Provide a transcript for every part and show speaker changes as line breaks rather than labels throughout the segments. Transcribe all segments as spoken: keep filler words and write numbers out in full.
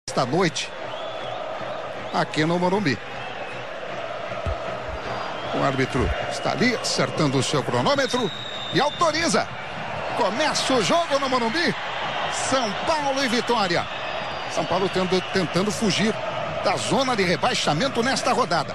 esta noite aqui no Morumbi. O árbitro está ali acertando o seu cronômetro e autoriza. Começa o jogo no Morumbi. São Paulo e Vitória. São Paulo tendo, tentando fugir da zona de rebaixamento nesta rodada.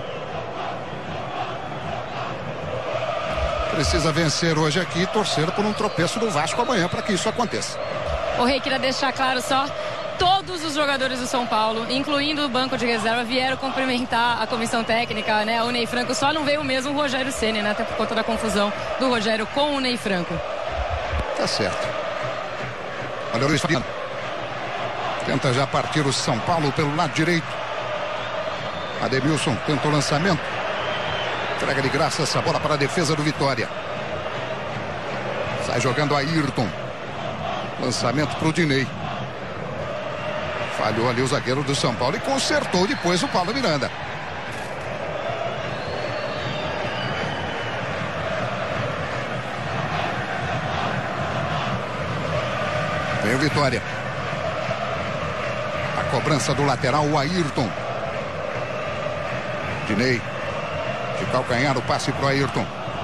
Precisa vencer hoje aqui e torcer por um tropeço do Vasco amanhã para que isso aconteça.
O Rei, queria deixar claro só, todos os jogadores do São Paulo, incluindo o banco de reserva, vieram cumprimentar a comissão técnica, né? O Ney Franco, só não veio mesmo o Rogério Ceni, né? Até por conta da confusão do Rogério com o Ney Franco.
Tá certo. Olha o Luiz Fabiano. Tenta já partir o São Paulo pelo lado direito. Ademilson tenta o lançamento. Entrega de graça essa bola para a defesa do Vitória. Sai jogando Ayrton. Lançamento para o Dinei. Falhou ali o zagueiro do São Paulo e consertou depois o Paulo Miranda. Vem o Vitória. A cobrança do lateral, o Ayrton. Dinei. De calcanhar o passe para o Ayrton.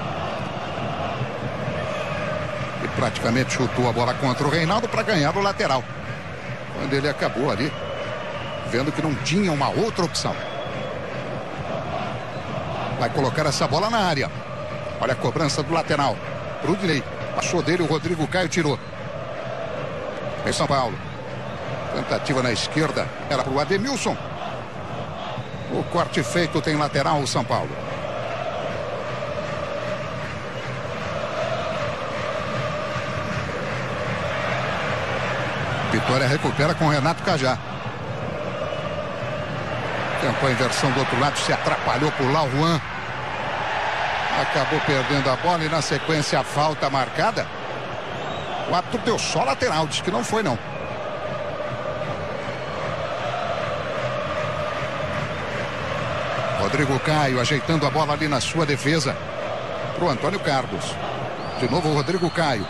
E praticamente chutou a bola contra o Reinaldo para ganhar o lateral. Quando ele acabou ali, vendo que não tinha uma outra opção. Vai colocar essa bola na área. Olha a cobrança do lateral. Pro Dinei. Passou dele, o Rodrigo Caio tirou. Em São Paulo. Tentativa na esquerda. Era pro Ademilson. O corte feito, tem lateral o São Paulo. Vitória recupera com Renato Cajá. Tentou a inversão do outro lado, se atrapalhou por lá o Juan. Acabou perdendo a bola e na sequência a falta marcada. O árbitro deu só lateral, disse que não foi não. Rodrigo Caio ajeitando a bola ali na sua defesa. Pro Antônio Carlos. De novo o Rodrigo Caio.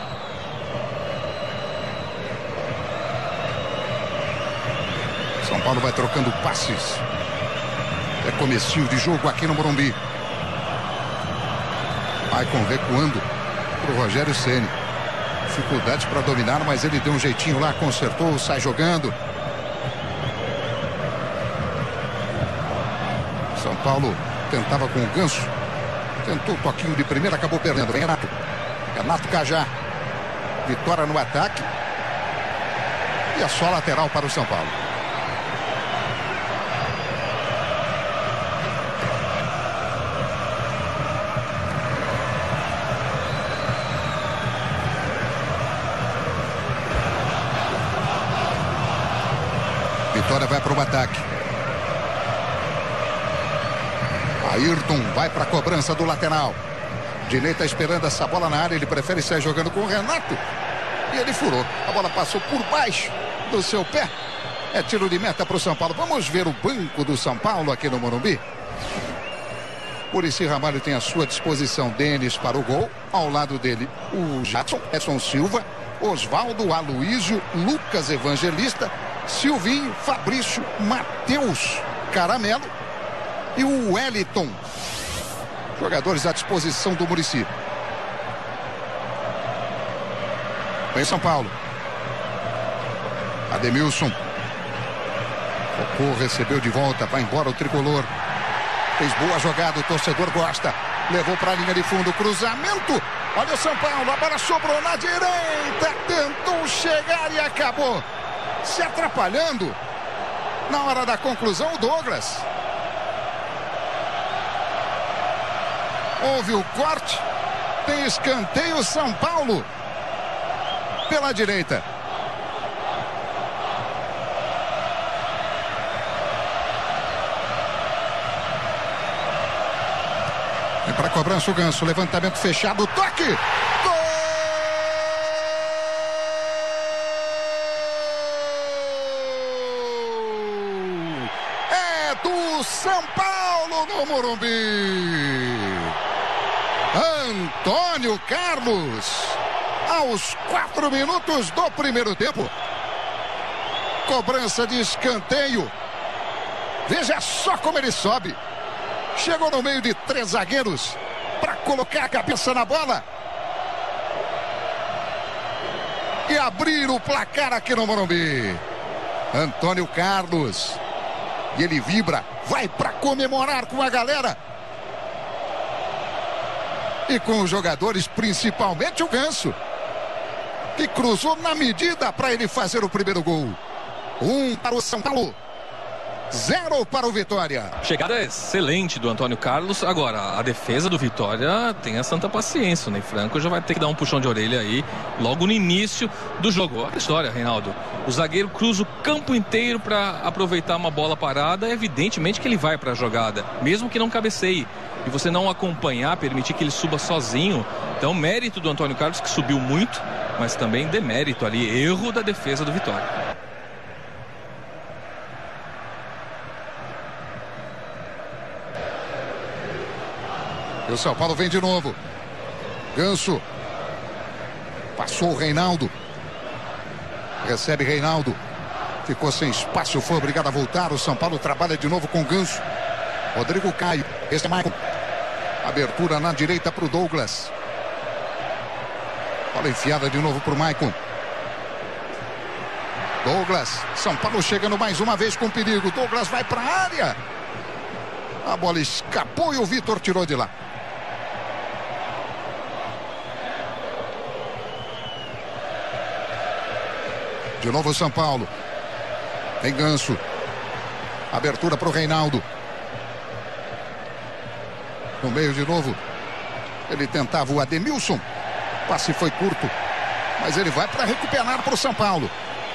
São Paulo vai trocando passes. É comecinho de jogo aqui no Morumbi. Maicon recuando pro Rogério Ceni. Dificuldades para dominar, mas ele deu um jeitinho lá, consertou, sai jogando. São Paulo tentava com o Ganso. Tentou o toquinho de primeira, acabou perdendo. Vem Renato. Renato Cajá. Vitória no ataque. E é só lateral para o São Paulo. Vitória vai para o ataque. Ayrton vai para a cobrança do lateral. Dinei está esperando essa bola na área. Ele prefere sair jogando com o Renato. E ele furou. A bola passou por baixo do seu pé. É tiro de meta para o São Paulo. Vamos ver o banco do São Paulo aqui no Morumbi. Muricy Ramalho tem à sua disposição Denis para o gol. Ao lado dele o Jadson, Edson Silva, Osvaldo, Aloísio, Lucas Evangelista, Silvinho, Fabrício, Matheus Caramelo e o Wellington. Jogadores à disposição do Muricy. Vem São Paulo. Ademilson. Focou, recebeu de volta, vai embora o tricolor. Fez boa jogada, o torcedor gosta. Levou para a linha de fundo, cruzamento. Olha o São Paulo, a bola sobrou na direita. Tentou chegar e acabou se atrapalhando. Na hora da conclusão, o Douglas. Houve o corte. Tem escanteio, São Paulo pela direita. É para cobrança o Ganso. Levantamento fechado. Toque. Gol! É do São Paulo no Morumbi. Antônio Carlos. Aos quatro minutos do primeiro tempo. Cobrança de escanteio. Veja só como ele sobe. Chegou no meio de três zagueiros para colocar a cabeça na bola e abrir o placar aqui no Morumbi. Antônio Carlos. E ele vibra, vai para comemorar com a galera. E com os jogadores, principalmente o Ganso, que cruzou na medida para ele fazer o primeiro gol. Um para o São Paulo, zero para o Vitória.
Chegada excelente do Antônio Carlos. Agora, a defesa do Vitória tem a santa paciência. O Ney Franco já vai ter que dar um puxão de orelha aí logo no início do jogo. Olha a história, Reinaldo. O zagueiro cruza o campo inteiro para aproveitar uma bola parada. Evidentemente que ele vai para a jogada, mesmo que não cabeceie. E você não acompanhar, permitir que ele suba sozinho. Então, mérito do Antônio Carlos, que subiu muito, mas também demérito ali, erro da defesa do Vitória.
E o São Paulo vem de novo. Ganso. Passou o Reinaldo. Recebe Reinaldo. Ficou sem espaço, foi obrigado a voltar. O São Paulo trabalha de novo com o Ganso. Rodrigo Caio. Este é Maicon. Abertura na direita para o Douglas. Bola enfiada de novo para o Maicon. Douglas. São Paulo chegando mais uma vez com perigo. Douglas vai para a área. A bola escapou e o Vitor tirou de lá. De novo o São Paulo. Tem Ganso. Abertura para o Reinaldo. No meio de novo. Ele tentava o Ademilson. O passe foi curto. Mas ele vai para recuperar para o São Paulo.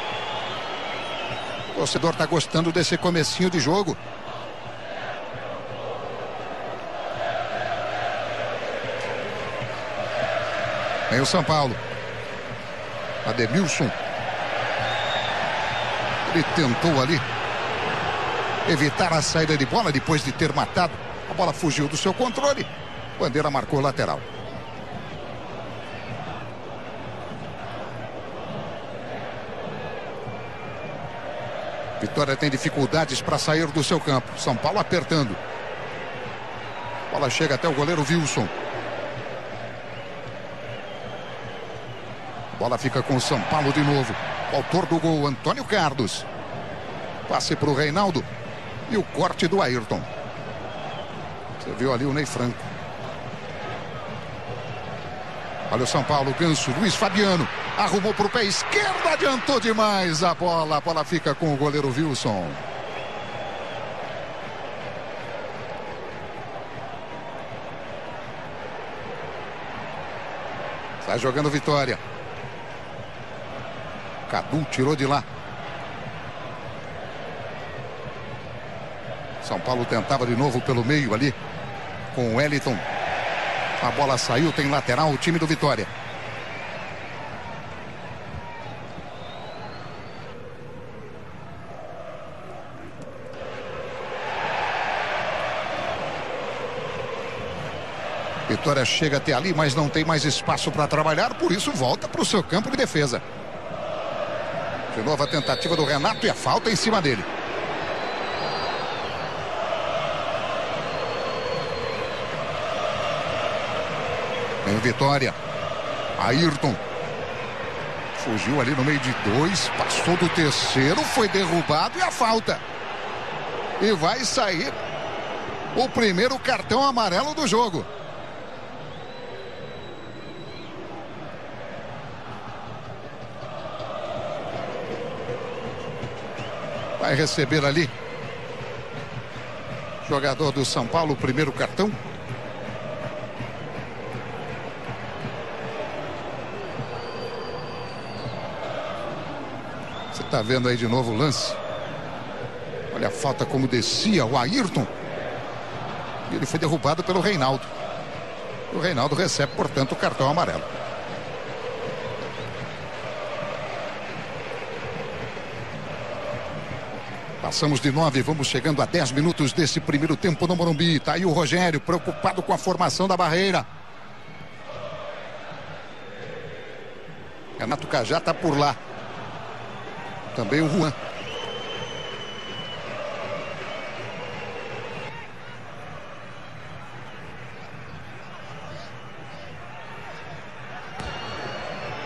O torcedor está gostando desse comecinho de jogo. Vem o São Paulo. Ademilson. Ele tentou ali evitar a saída de bola depois de ter matado. A bola fugiu do seu controle. Bandeira marcou lateral. Vitória tem dificuldades para sair do seu campo. São Paulo apertando. A bola chega até o goleiro Wilson. A bola fica com o São Paulo de novo. O autor do gol, Antônio Carlos. Passe para o Reinaldo. E o corte do Ayrton. Você viu ali o Ney Franco. Olha o São Paulo, Ganso, Luiz Fabiano. Arrumou para o pé esquerdo, adiantou demais a bola. A bola fica com o goleiro Wilson. Está jogando Vitória. Cadu tirou de lá. São Paulo tentava de novo pelo meio ali com o Wellington. A bola saiu, tem lateral o time do Vitória. Vitória chega até ali, mas não tem mais espaço para trabalhar, por isso volta para o seu campo de defesa. De novo a tentativa do Renato e a falta em cima dele. Vem Vitória. Ayrton. Fugiu ali no meio de dois. Passou do terceiro. Foi derrubado e a falta. E vai sair o primeiro cartão amarelo do jogo. Vai receber ali. Jogador do São Paulo, o primeiro cartão. Você está vendo aí de novo o lance. Olha a falta como descia o Ayrton. E ele foi derrubado pelo Reinaldo. O Reinaldo recebe, portanto, o cartão amarelo. Passamos de nove, vamos chegando a dez minutos desse primeiro tempo no Morumbi. Tá aí o Rogério, preocupado com a formação da barreira. Renato Cajá tá por lá. Também o Juan.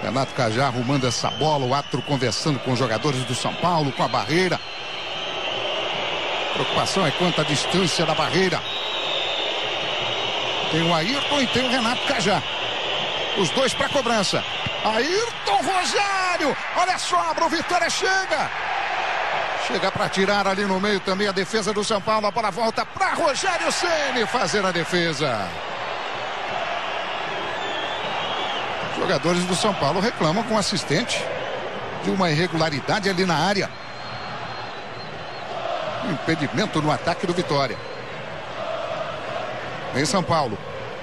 Renato Cajá arrumando essa bola, o árbitro conversando com os jogadores do São Paulo, com a barreira. A preocupação é quanto a distância da barreira. Tem o Ayrton e tem o Renato Cajá. Os dois para cobrança. Ayrton Rogério, olha só, o Vitória chega. Chega para tirar ali no meio também a defesa do São Paulo. A bola volta para Rogério Ceni fazer a defesa. Os jogadores do São Paulo reclamam com o assistente de uma irregularidade ali na área. Um impedimento no ataque do Vitória. Em São Paulo.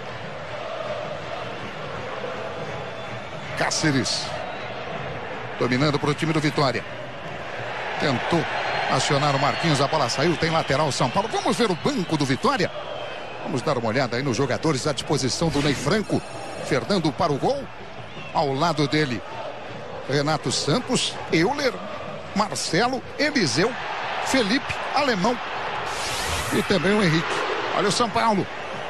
Cáceres. Dominando para o time do Vitória. Tentou acionar o Marquinhos, a bola saiu, tem lateral São Paulo. Vamos ver o banco do Vitória. Vamos dar uma olhada aí nos jogadores à disposição do Ney Franco. Fernando para o gol. Ao lado dele, Renato Santos, Euler, Marcelo, Eliseu, Felipe, Alemão e também o Henrique. Olha o São Paulo.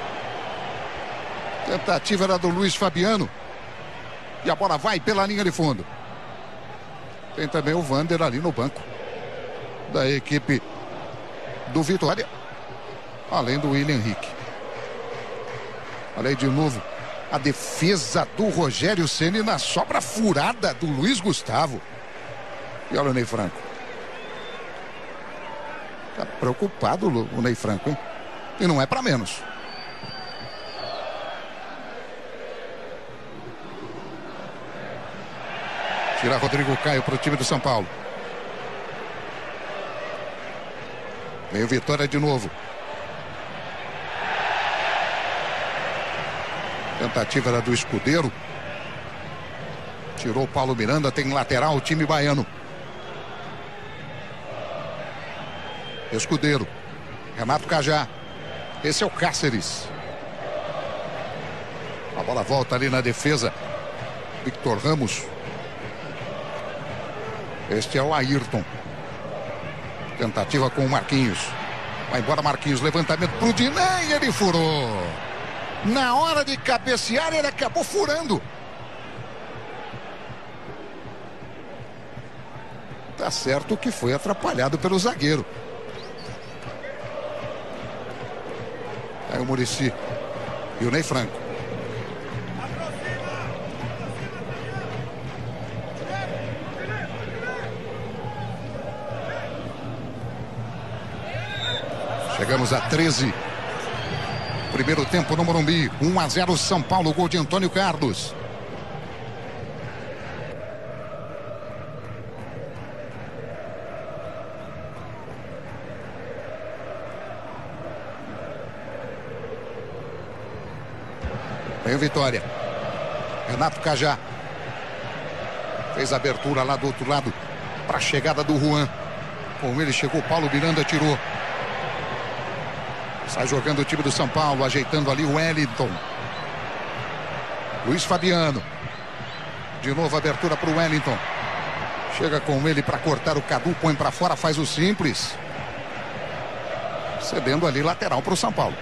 Tentativa era do Luiz Fabiano. E a bola vai pela linha de fundo. Tem também o Vander ali no banco da equipe do Vitória, além do William Henrique. Olha aí de novo a defesa do Rogério Ceni na sobra furada do Luiz Gustavo. E olha o Ney Franco. Tá preocupado o Ney Franco, hein? E não é para menos. Tira Rodrigo Caio para o time do São Paulo. Vem o Vitória de novo. Tentativa era do Escudeiro. Tirou o Paulo Miranda. Tem lateral o time baiano. Escudeiro. Renato Cajá. Esse é o Cáceres. A bola volta ali na defesa. Victor Ramos. Este é o Ayrton. Tentativa com o Marquinhos. Vai embora Marquinhos. Levantamento pro Dinei. Ele furou. Na hora de cabecear, ele acabou furando. Tá certo que foi atrapalhado pelo zagueiro. Aí o Muricy e o Ney Franco. Chegamos a treze. Primeiro tempo no Morumbi. um a zero São Paulo. Gol de Antônio Carlos. Vem o Vitória. Renato Cajá. Fez a abertura lá do outro lado para a chegada do Juan. Com ele chegou Paulo Miranda, tirou. Sai jogando o time do São Paulo, ajeitando ali o Wellington. Luiz Fabiano. De novo abertura para o Wellington. Chega com ele para cortar o Cadu, põe para fora, faz o simples. Cedendo ali lateral para o São Paulo.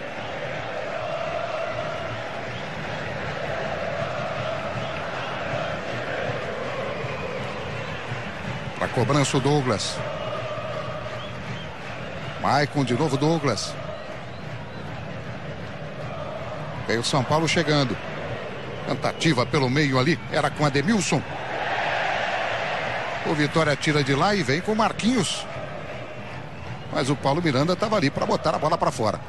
Para cobrança o Douglas. Maicon de novo, Douglas. Vem o São Paulo chegando. Tentativa pelo meio ali. Era com Ademilson. O Vitória tira de lá e vem com o Marquinhos. Mas o Paulo Miranda estava ali para botar a bola para fora.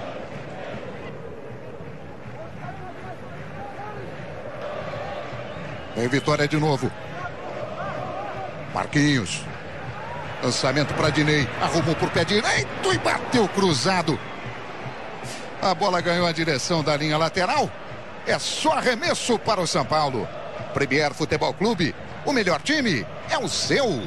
Vem Vitória de novo. Marquinhos. Lançamento para Dinei. Arrumou por pé direito e bateu cruzado. A bola ganhou a direção da linha lateral. É só arremesso para o São Paulo. Premier Futebol Clube. O melhor time é o seu.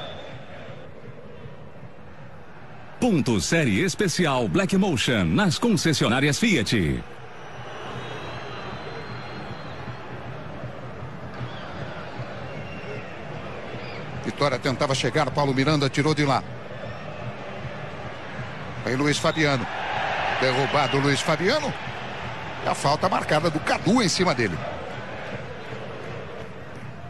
Ponto Série Especial Black Motion nas concessionárias Fiat.
Vitória tentava chegar, Paulo Miranda tirou de lá. Vem Luiz Fabiano. Derrubado o Luiz Fabiano. A falta marcada do Cadu em cima dele.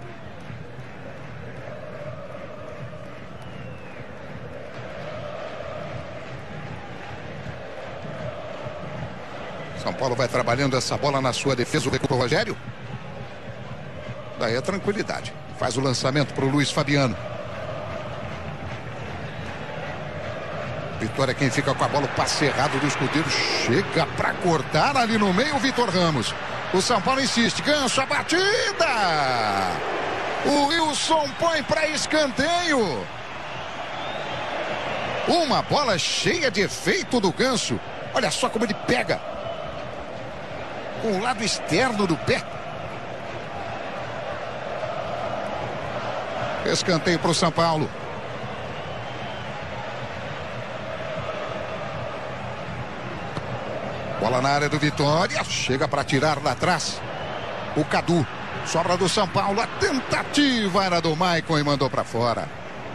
São Paulo vai trabalhando essa bola na sua defesa. O recupero Rogério. Daí a tranquilidade. Faz o lançamento para o Luiz Fabiano. Vitória quem fica com a bola. O passe errado do escudeiro. Chega para cortar ali no meio o Vitor Ramos. O São Paulo insiste. Gancho, a batida. O Wilson põe para escanteio. Uma bola cheia de efeito do Ganso. Olha só como ele pega. Com o lado externo do pé. Escanteio para o São Paulo. Bola na área do Vitória. Chega para tirar lá atrás. O Cadu. Sobra do São Paulo. A tentativa era do Maicon e mandou para fora.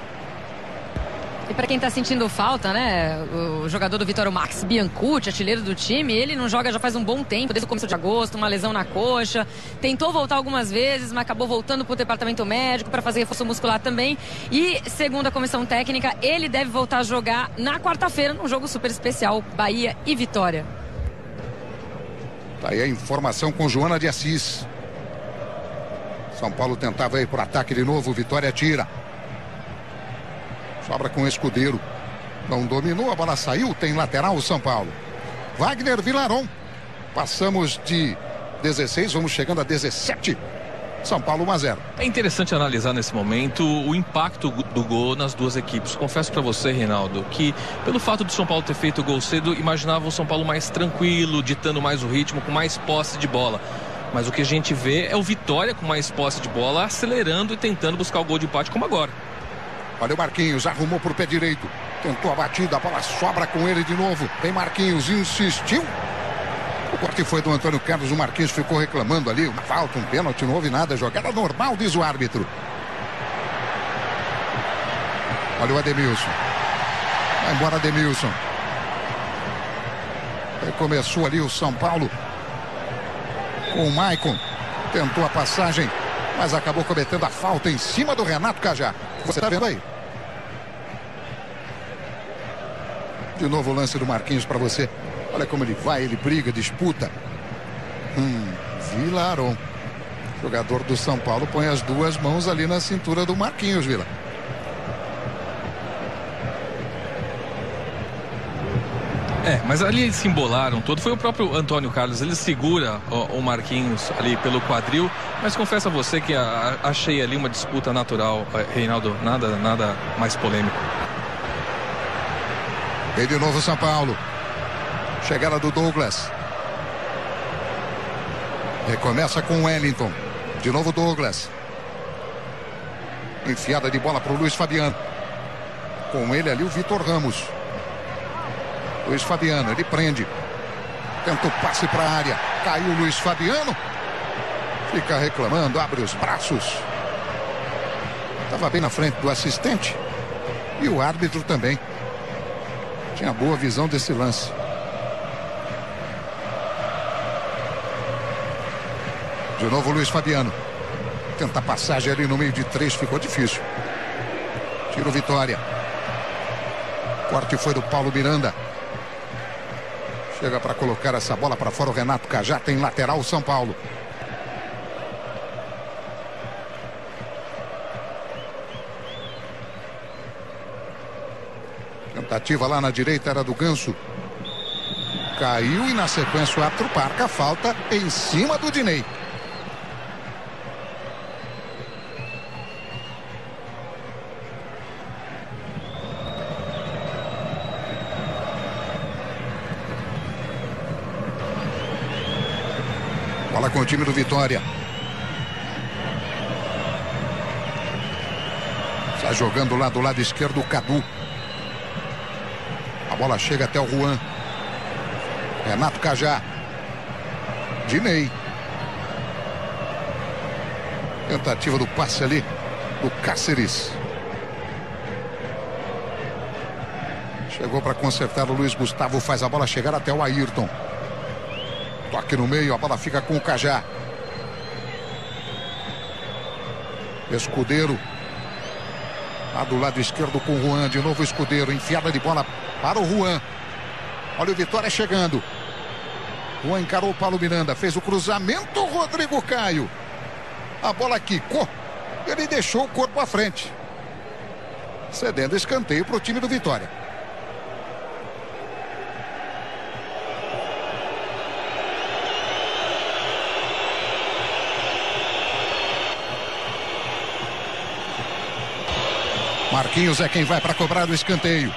E para quem tá sentindo falta, né, o jogador do Vitória, o Max Biancucci, artilheiro do time, ele não joga já faz um bom tempo, desde o começo de agosto, uma lesão na coxa, tentou voltar algumas vezes, mas acabou voltando pro departamento médico para fazer reforço muscular também, e segundo a comissão técnica, ele deve voltar a jogar na quarta-feira, num jogo super especial, Bahia e Vitória.
Tá aí a informação com Joana de Assis. São Paulo tentava ir pro ataque de novo, Vitória tira. Sobra com o Escudeiro. Não dominou, a bola saiu. Tem lateral o São Paulo. Wagner Vilaron. Passamos de dezesseis, vamos chegando a dezessete. São Paulo um a zero.
É interessante analisar nesse momento o impacto do gol nas duas equipes. Confesso para você, Reinaldo, que pelo fato do São Paulo ter feito o gol cedo, imaginava o São Paulo mais tranquilo, ditando mais o ritmo, com mais posse de bola. Mas o que a gente vê é o Vitória com mais posse de bola, acelerando e tentando buscar o gol de empate como agora.
Olha o Marquinhos, arrumou pro pé direito. Tentou a batida, a bola sobra com ele de novo. Tem Marquinhos, insistiu. O corte foi do Antônio Carlos, o Marquinhos ficou reclamando ali. Uma falta, um pênalti, não houve nada. Jogada normal, diz o árbitro. Olha o Ademilson. Vai embora Ademilson. Aí começou ali o São Paulo com o Maicon. Tentou a passagem, mas acabou cometendo a falta em cima do Renato Cajá. Você tá vendo aí? De novo o lance do Marquinhos para você. Olha como ele vai, ele briga, disputa. Hum, Vilaron. Jogador do São Paulo põe as duas mãos ali na cintura do Marquinhos, Vila.
É, mas ali eles se embolaram todo. Foi o próprio Antônio Carlos. Ele segura o, o Marquinhos ali pelo quadril. Mas confesso a você que a, a, achei ali uma disputa natural, Reinaldo. Nada, nada mais polêmico.
Vem de novo São Paulo. Chegada do Douglas. Recomeça com o Wellington. De novo Douglas. Enfiada de bola para o Luiz Fabiano. Com ele ali o Vitor Ramos. Luiz Fabiano, ele prende. Tenta o passe para a área. Caiu o Luiz Fabiano. Fica reclamando, abre os braços. Estava bem na frente do assistente. E o árbitro também. Tinha boa visão desse lance. De novo o Luiz Fabiano. Tenta a passagem ali no meio de três, ficou difícil. Tira o Vitória. Corte foi do Paulo Miranda. Chega para colocar essa bola para fora o Renato Cajá. Tem lateral o São Paulo. Tentativa lá na direita era do Ganso. Caiu e na sequência o árbitro marca a falta em cima do Dinei. Bola com o time do Vitória. Está jogando lá do lado esquerdo o Cadu. A bola chega até o Juan. Renato Cajá. Dinei. Tentativa do passe ali do Cáceres. Chegou para consertar o Luiz Gustavo. Faz a bola chegar até o Ayrton. Toque no meio, a bola fica com o Cajá. Escudeiro. Lá do lado esquerdo com o Juan. De novo o Escudeiro. Enfiada de bola para o Juan. Olha o Vitória chegando. Juan encarou o Paulo Miranda, fez o cruzamento, Rodrigo Caio. A bola quicou, ele deixou o corpo à frente, cedendo escanteio para o time do Vitória. Marquinhos é quem vai para cobrar o escanteio.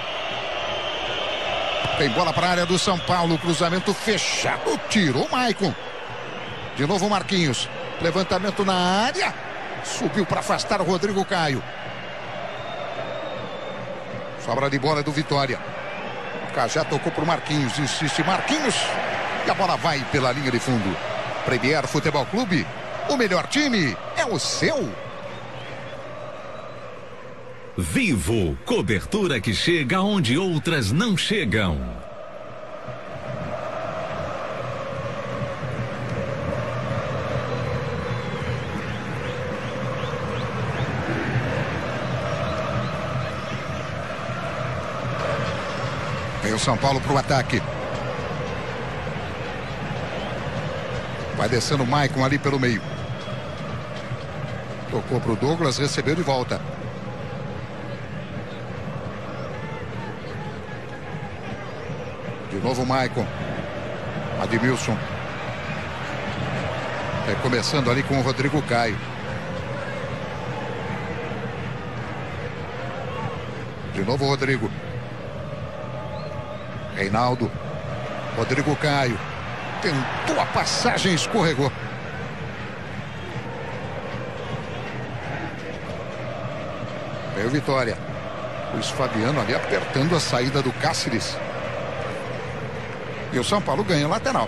Tem bola para a área do São Paulo. Cruzamento fechado. Tirou o Maicon. De novo Marquinhos. Levantamento na área. Subiu para afastar o Rodrigo Caio. Sobra de bola do Vitória. Cajá tocou para o Marquinhos. Insiste Marquinhos. E a bola vai pela linha de fundo. Premier Futebol Clube. O melhor time é o seu.
Vivo, cobertura que chega onde outras não chegam.
Vem o São Paulo para o ataque. Vai descendo o Maicon ali pelo meio. Tocou para o Douglas, recebeu de volta. De novo o Maicon. Admilson. Recomeçando ali com o Rodrigo Caio. De novo o Rodrigo. Reinaldo. Rodrigo Caio. Tentou a passagem, escorregou. Veio Vitória. Luiz Fabiano ali apertando a saída do Cáceres. E o São Paulo ganha o lateral.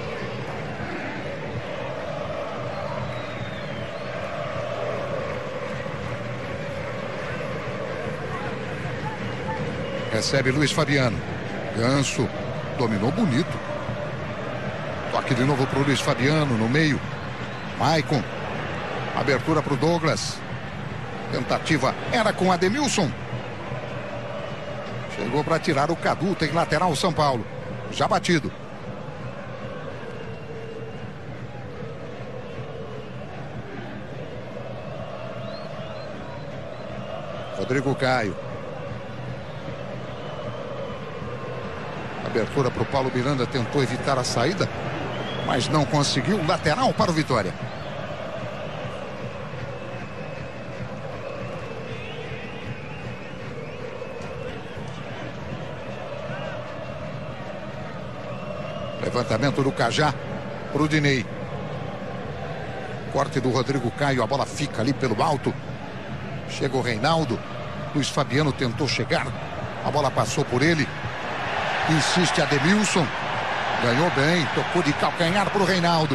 Recebe Luiz Fabiano. Ganso. Dominou bonito. Toque de novo para o Luiz Fabiano no meio. Maicon. Abertura para o Douglas. Tentativa era com Ademilson. Chegou para tirar o Cadu. Tem lateral o São Paulo. Já batido. Rodrigo Caio. Abertura para o Paulo Miranda. Tentou evitar a saída, mas não conseguiu. Lateral para o Vitória. Levantamento do Cajá para o Dinei. Corte do Rodrigo Caio. A bola fica ali pelo alto. Chega o Reinaldo. Luiz Fabiano tentou chegar. A bola passou por ele. Insiste Ademilson. Ganhou bem. Tocou de calcanhar para o Reinaldo.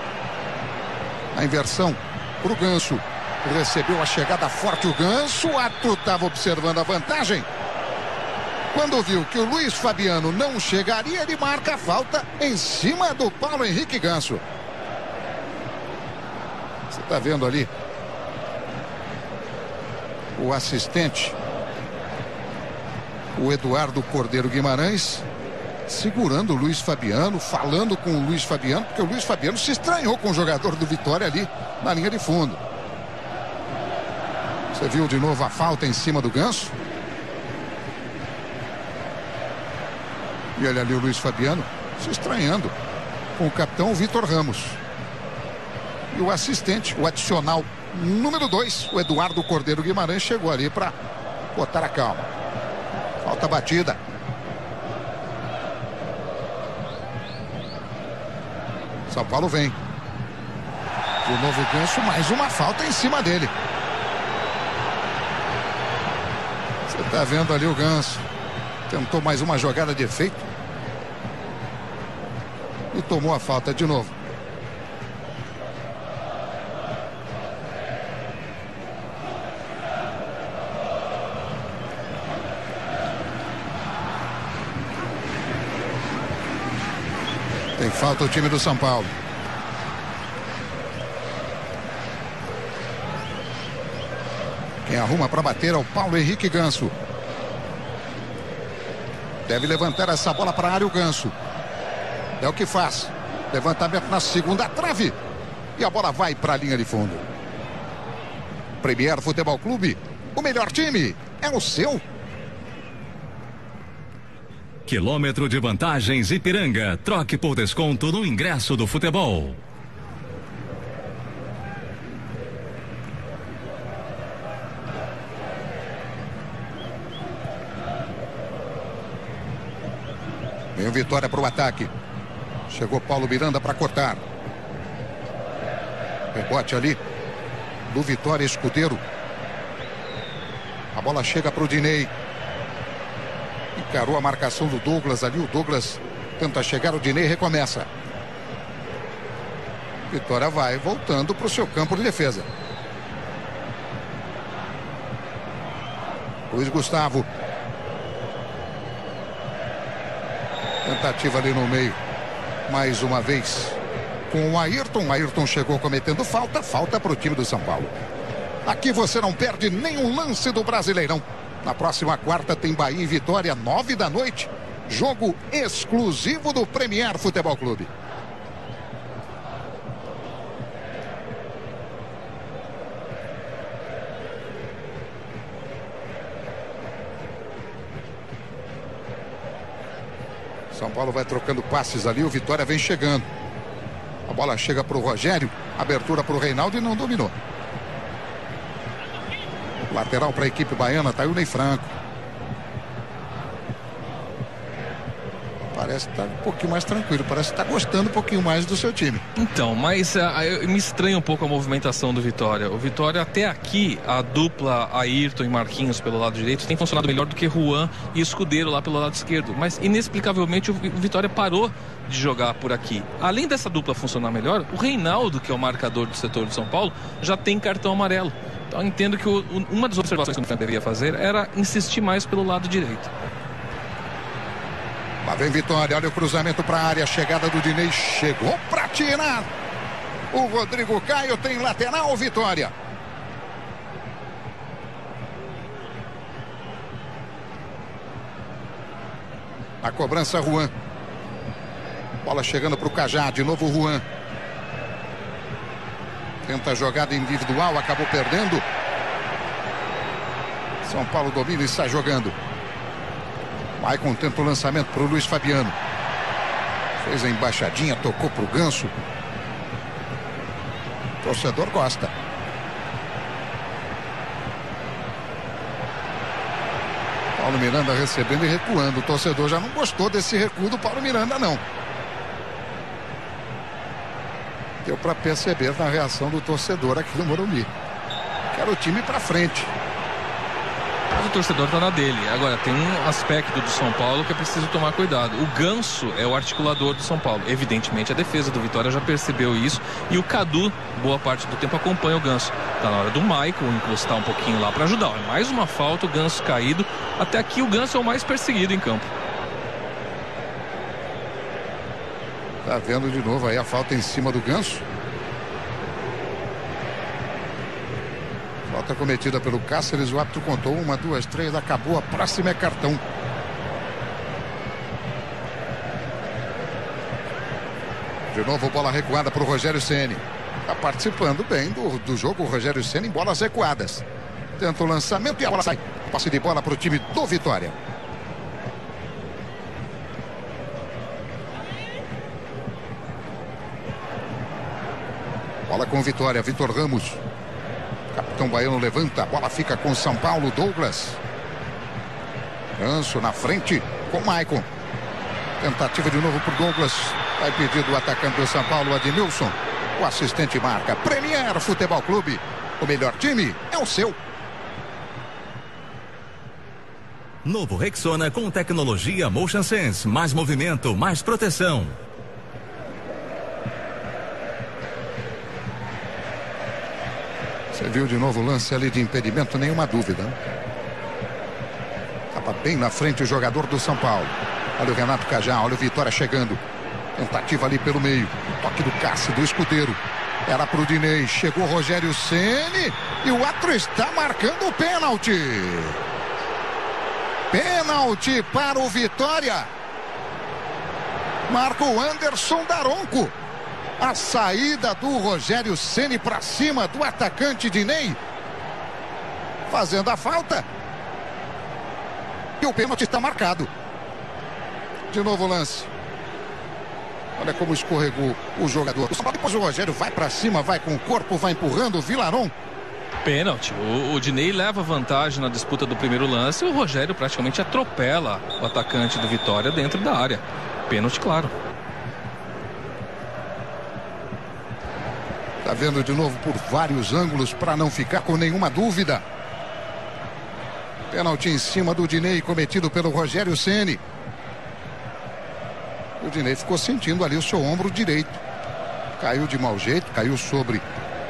A inversão para o Ganso. Recebeu a chegada forte o Ganso. O árbitro estava observando a vantagem. Quando viu que o Luiz Fabiano não chegaria, ele marca a falta em cima do Paulo Henrique Ganso. Você está vendo ali o assistente, o Eduardo Cordeiro Guimarães, segurando o Luiz Fabiano, falando com o Luiz Fabiano, porque o Luiz Fabiano se estranhou com o jogador do Vitória ali na linha de fundo. Você viu de novo a falta em cima do Ganso? E olha ali o Luiz Fabiano se estranhando com o capitão Vitor Ramos. E o assistente, o adicional número dois, o Eduardo Cordeiro Guimarães, chegou ali para botar a calma. Falta batida. São Paulo vem. De novo o Ganso, mais uma falta em cima dele. Você está vendo ali o Ganso. Tentou mais uma jogada de efeito. E tomou a falta de novo. Tem falta o time do São Paulo. Quem arruma para bater é o Paulo Henrique Ganso. Deve levantar essa bola para a área o Ganso. É o que faz. Levantamento na segunda trave. E a bola vai para a linha de fundo. Premier Futebol Clube, o melhor time é o seu.
Quilômetro de vantagens Ipiranga. Troque por desconto no ingresso do futebol.
Vem o Vitória para o ataque. Chegou Paulo Miranda para cortar. Rebote ali do Vitória Escudeiro. A bola chega para o Dinei. Encarou a marcação do Douglas ali. O Douglas tenta chegar, o Dinei recomeça. Vitória vai voltando para o seu campo de defesa. Luiz Gustavo. Tentativa ali no meio. Mais uma vez com o Ayrton. Ayrton chegou cometendo falta. Falta para o time do São Paulo. Aqui você não perde nenhum lance do Brasileirão. Na próxima quarta tem Bahia e Vitória, nove da noite. Jogo exclusivo do Premier Futebol Clube. São Paulo vai trocando passes ali. O Vitória vem chegando. A bola chega para o Rogério. Abertura para o Reinaldo e não dominou. Lateral para a equipe baiana, tá aí o Ney Franco. Parece que tá um pouquinho mais tranquilo, parece que tá gostando um pouquinho mais do seu time.
Então, mas uh, eu me estranha um pouco a movimentação do Vitória. O Vitória até aqui, a dupla Ayrton e Marquinhos pelo lado direito tem funcionado melhor do que Juan e Escudeiro lá pelo lado esquerdo. Mas inexplicavelmente o Vitória parou de jogar por aqui. Além dessa dupla funcionar melhor, o Reinaldo, que é o marcador do setor de São Paulo, já tem cartão amarelo. Então eu entendo que o, uma das observações que o Franco deveria fazer era insistir mais pelo lado direito.
Lá vem Vitória, olha o cruzamento para a área, chegada do Dinei, chegou para tirar. O Rodrigo Caio tem lateral, Vitória. A cobrança, Juan. Bola chegando para o Cajá, de novo o Juan. Tenta a jogada individual, acabou perdendo. São Paulo domina e sai jogando. Maicon tenta o lançamento para o Luiz Fabiano. Fez a embaixadinha, tocou para o Ganso. O torcedor gosta. Paulo Miranda recebendo e recuando. O torcedor já não gostou desse recuo do Paulo Miranda, não. Deu para perceber na reação do torcedor aqui no Morumbi. Quero o time para frente.
Mas o torcedor está na dele. Agora, tem um aspecto do São Paulo que é preciso tomar cuidado. O Ganso é o articulador do São Paulo. Evidentemente, a defesa do Vitória já percebeu isso. E o Cadu, boa parte do tempo, acompanha o Ganso. Está na hora do Maicon encostar um pouquinho lá para ajudar. É mais uma falta, o Ganso caído. Até aqui o Ganso é o mais perseguido em campo.
Tá vendo de novo aí a falta em cima do Ganso. Falta cometida pelo Cáceres, o árbitro contou uma, duas, três, acabou, a próxima é cartão. De novo bola recuada para o Rogério Ceni. Está participando bem do, do jogo o Rogério Ceni em bolas recuadas. Tenta o lançamento e a bola sai. Passe de bola para o time do Vitória. Bola com Vitória, Vitor Ramos. Capitão baiano levanta, a bola fica com São Paulo, Douglas. Ganso na frente com Maicon. Tentativa de novo para Douglas. Vai pedir do atacante do São Paulo, Adnilson. O assistente marca. Premier Futebol Clube. O melhor time é o seu.
Novo Rexona com tecnologia Motion Sense. Mais movimento, mais proteção.
Você viu de novo o lance ali de impedimento, nenhuma dúvida. Estava bem na frente o jogador do São Paulo. Olha o Renato Cajá, olha o Vitória chegando. Tentativa ali pelo meio. Toque do Cássio, do Escudeiro. Era pro Dinei, chegou Rogério Ceni e o árbitro está marcando o pênalti. Pênalti para o Vitória. Marca o Anderson Daronco. A saída do Rogério Ceni para cima do atacante Dinei, fazendo a falta. E o pênalti está marcado. De novo o lance. Olha como escorregou o jogador. Depois o Rogério vai para cima, vai com o corpo, vai empurrando o Vilaron.
Pênalti. O, o Dinei leva vantagem na disputa do primeiro lance e o Rogério praticamente atropela o atacante do Vitória dentro da área. Pênalti, claro.
Tá vendo de novo por vários ângulos para não ficar com nenhuma dúvida. Pênalti em cima do Dinei cometido pelo Rogério Ceni. O Dinei ficou sentindo ali o seu ombro direito. Caiu de mau jeito, caiu sobre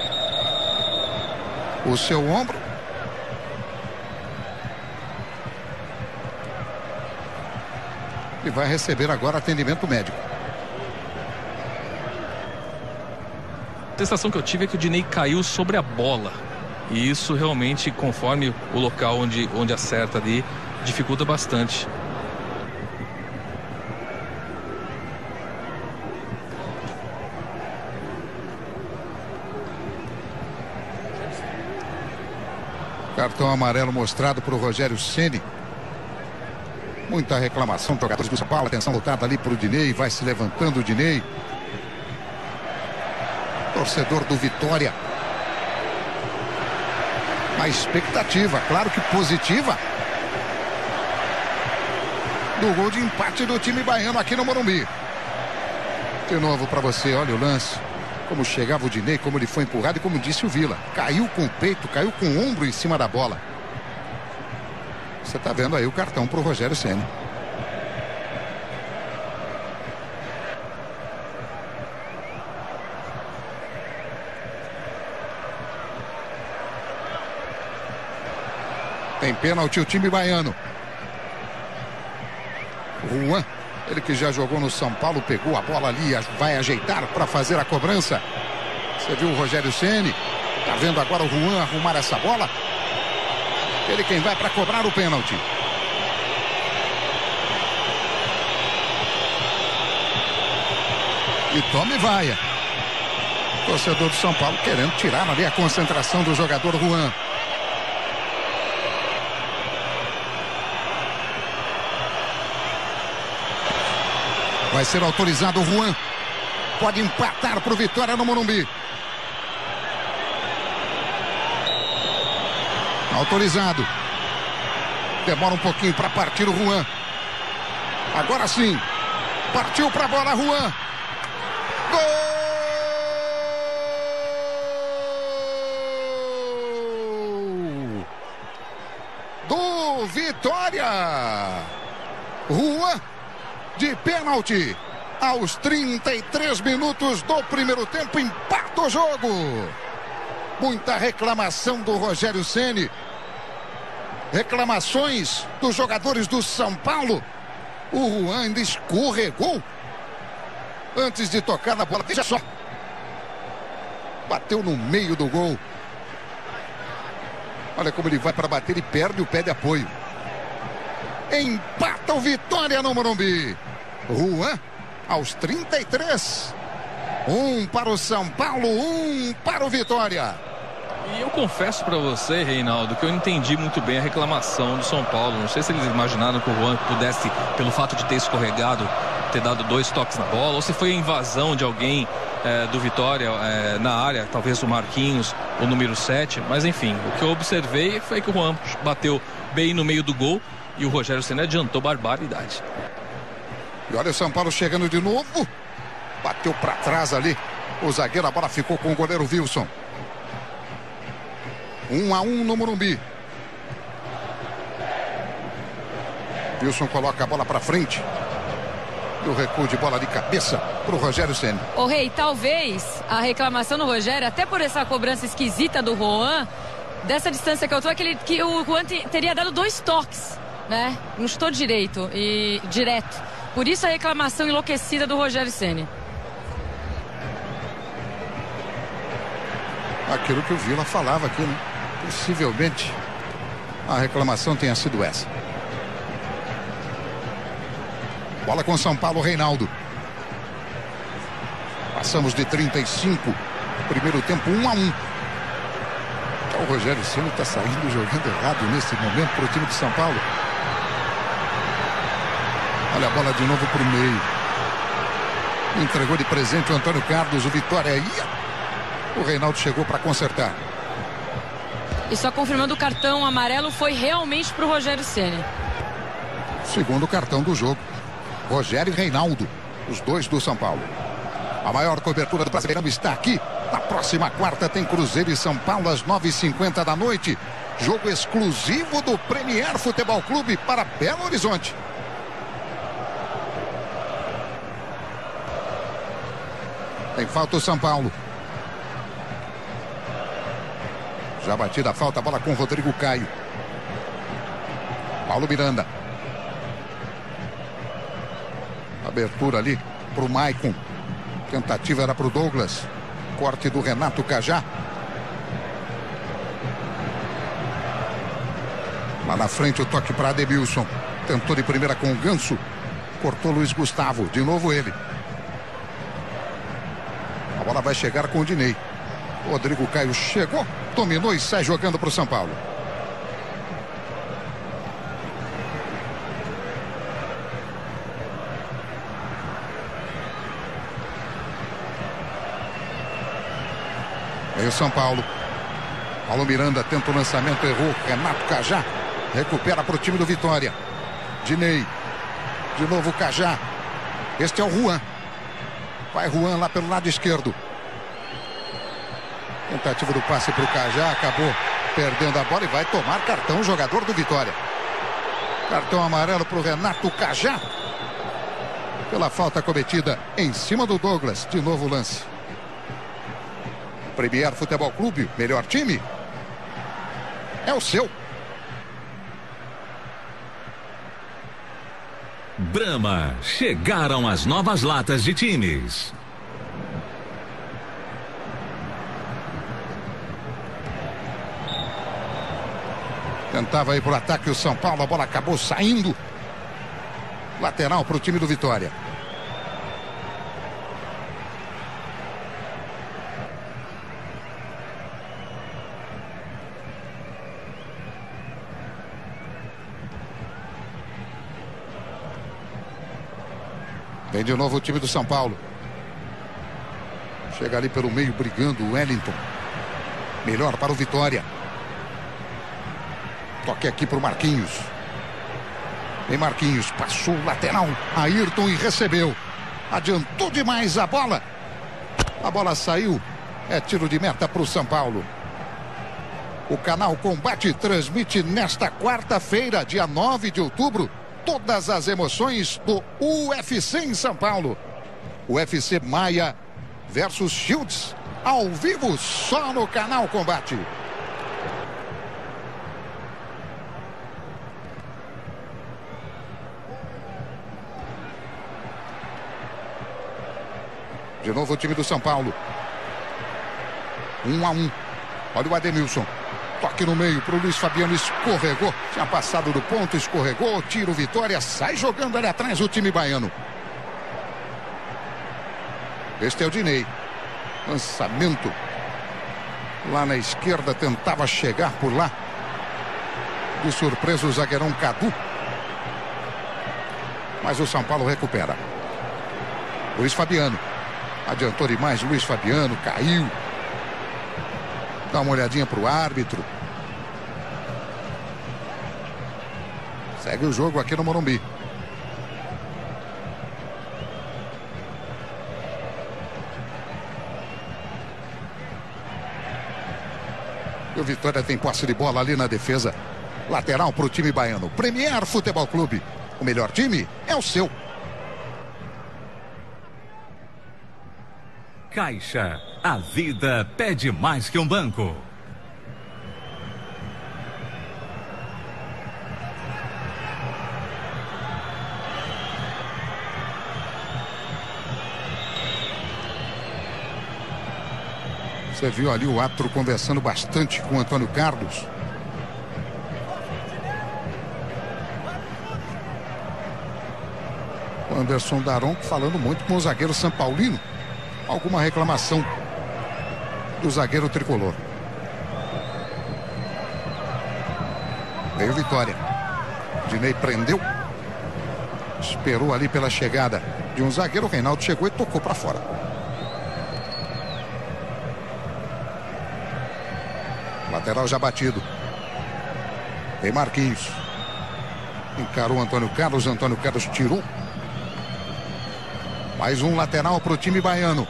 o seu ombro. E vai receber agora atendimento médico.
A sensação que eu tive é que o Dinei caiu sobre a bola. E isso realmente, conforme o local onde, onde acerta ali, dificulta bastante.
Cartão amarelo mostrado para o Rogério Ceni. Muita reclamação, jogadores do São Paulo. Atenção lutada ali para o Dinei. Vai se levantando o Dinei. Torcedor do Vitória. A expectativa, claro que positiva, do gol de empate do time baiano aqui no Morumbi. De novo para você, olha o lance. Como chegava o Dinei, como ele foi empurrado e como disse o Vila. Caiu com o peito, caiu com o ombro em cima da bola. Você está vendo aí o cartão para o Rogério Ceni. Tem pênalti o time baiano. Juan, ele que já jogou no São Paulo, pegou a bola ali, vai ajeitar para fazer a cobrança. Você viu o Rogério Ceni? Tá vendo agora o Juan arrumar essa bola? Ele quem vai para cobrar o pênalti. E tome vaia. Torcedor do São Paulo querendo tirar ali a concentração do jogador Juan. Vai ser autorizado o Juan. Pode empatar para o Vitória no Morumbi. Autorizado. Demora um pouquinho para partir o Juan. Agora sim. Partiu para a bola, Juan. Gol! Do Vitória. Juan. De pênalti, aos trinta e três minutos do primeiro tempo, empata o jogo. Muita reclamação do Rogério Ceni. Reclamações dos jogadores do São Paulo. O Juan ainda escorregou antes de tocar na bola. Veja só. Bateu no meio do gol. Olha como ele vai para bater e perde o pé de apoio. Empata o Vitória no Morumbi. Juan, aos trinta e três. Um para o São Paulo, um para o Vitória.
E eu confesso para você, Reinaldo, que eu entendi muito bem a reclamação do São Paulo. Não sei se eles imaginaram que o Juan pudesse, pelo fato de ter escorregado, ter dado dois toques na bola, ou se foi a invasão de alguém é, do Vitória é, na área, talvez o Marquinhos, o número sete. Mas enfim, o que eu observei foi que o Juan bateu bem no meio do gol. E o Rogério Ceni adiantou barbaridade.
E olha o São Paulo chegando de novo. Bateu para trás ali. O zagueiro, a bola ficou com o goleiro Wilson. Um a um no Morumbi. Wilson coloca a bola para frente. E o recuo de bola de cabeça para o Rogério Ceni.
Ô Rei, talvez a reclamação do Rogério, até por essa cobrança esquisita do Juan, dessa distância que eu tô, é que, ele, que o Juan te, teria dado dois toques, né? Não estou direito e direto. Por isso a reclamação enlouquecida do Rogério Ceni.
Aquilo que o Vila falava aqui, né? Possivelmente a reclamação tenha sido essa. Bola com São Paulo, Reinaldo. Passamos de trinta e cinco. Primeiro tempo um a um. O Rogério Ceni está saindo jogando errado nesse momento para o time de São Paulo. Olha a bola de novo para o meio. Entregou de presente o Antônio Carlos. O Vitória aí. O Reinaldo chegou para consertar.
E só confirmando, o cartão amarelo foi realmente para o Rogério Ceni.
Segundo cartão do jogo. Rogério e Reinaldo, os dois do São Paulo. A maior cobertura do Brasileirão está aqui. Na próxima quarta tem Cruzeiro e São Paulo às nove e cinquenta da noite. Jogo exclusivo do Premier Futebol Clube para Belo Horizonte. Tem falta o São Paulo. Já batida a falta, a bola com Rodrigo Caio. Paulo Miranda. Abertura ali para o Maicon. Tentativa era para o Douglas. Corte do Renato Cajá. Lá na frente o toque para Ademilson. Tentou de primeira com o Ganso. Cortou Luiz Gustavo. De novo ele. A bola vai chegar com o Dinei. Rodrigo Caio chegou, dominou e sai jogando para o São Paulo. Aí o São Paulo. Paulo Miranda tenta o lançamento, errou. Renato Cajá recupera para o time do Vitória. Dinei. De novo o Cajá. Este é o Juan. Vai Juan lá pelo lado esquerdo. Tentativa do passe para o Cajá. Acabou perdendo a bola e vai tomar cartão o jogador do Vitória. Cartão amarelo para o Renato Cajá. Pela falta cometida em cima do Douglas. De novo o lance. Premier Futebol Clube, melhor time é o seu.
Brahma, chegaram as novas latas de times.
Tentava ir para o ataque o São Paulo, a bola acabou saindo. Lateral para o time do Vitória. Vem de novo o time do São Paulo. Chega ali pelo meio brigando o Wellington. Melhor para o Vitória. Toque aqui para o Marquinhos. Vem Marquinhos, passou o lateral. Ayrton e recebeu. Adiantou demais a bola. A bola saiu. É tiro de meta para o São Paulo. O canal Combate transmite nesta quarta-feira, dia nove de outubro, todas as emoções do U F C em São Paulo. U F C Maia versus Shields, ao vivo só no canal Combate. De novo o time do São Paulo. Um a um. Olha o Ademilson. Toque no meio para o Luiz Fabiano, escorregou. Tinha passado do ponto, escorregou. Tira o Vitória, sai jogando ali atrás o time baiano. Este é o Dinei. Lançamento. Lá na esquerda, tentava chegar por lá. De surpresa o zagueirão Cadu. Mas o São Paulo recupera. Luiz Fabiano. Adiantou demais Luiz Fabiano, caiu. Dá uma olhadinha para o árbitro. Segue o jogo aqui no Morumbi. E o Vitória tem posse de bola ali na defesa. Lateral para o time baiano. Premier Futebol Clube. O melhor time é o seu.
Caixa, a vida pede mais que um banco.
Você viu ali o árbitro conversando bastante com o Antônio Carlos. O Anderson Daronco falando muito com o zagueiro São Paulino. alguma reclamação do zagueiro tricolor. Veio Vitória. Dinei prendeu. Esperou ali pela chegada de um zagueiro. O Reinaldo chegou e tocou para fora. Lateral já batido. Tem Marquinhos. Encarou Antônio Carlos. Antônio Carlos tirou. Mais um lateral para o time baiano.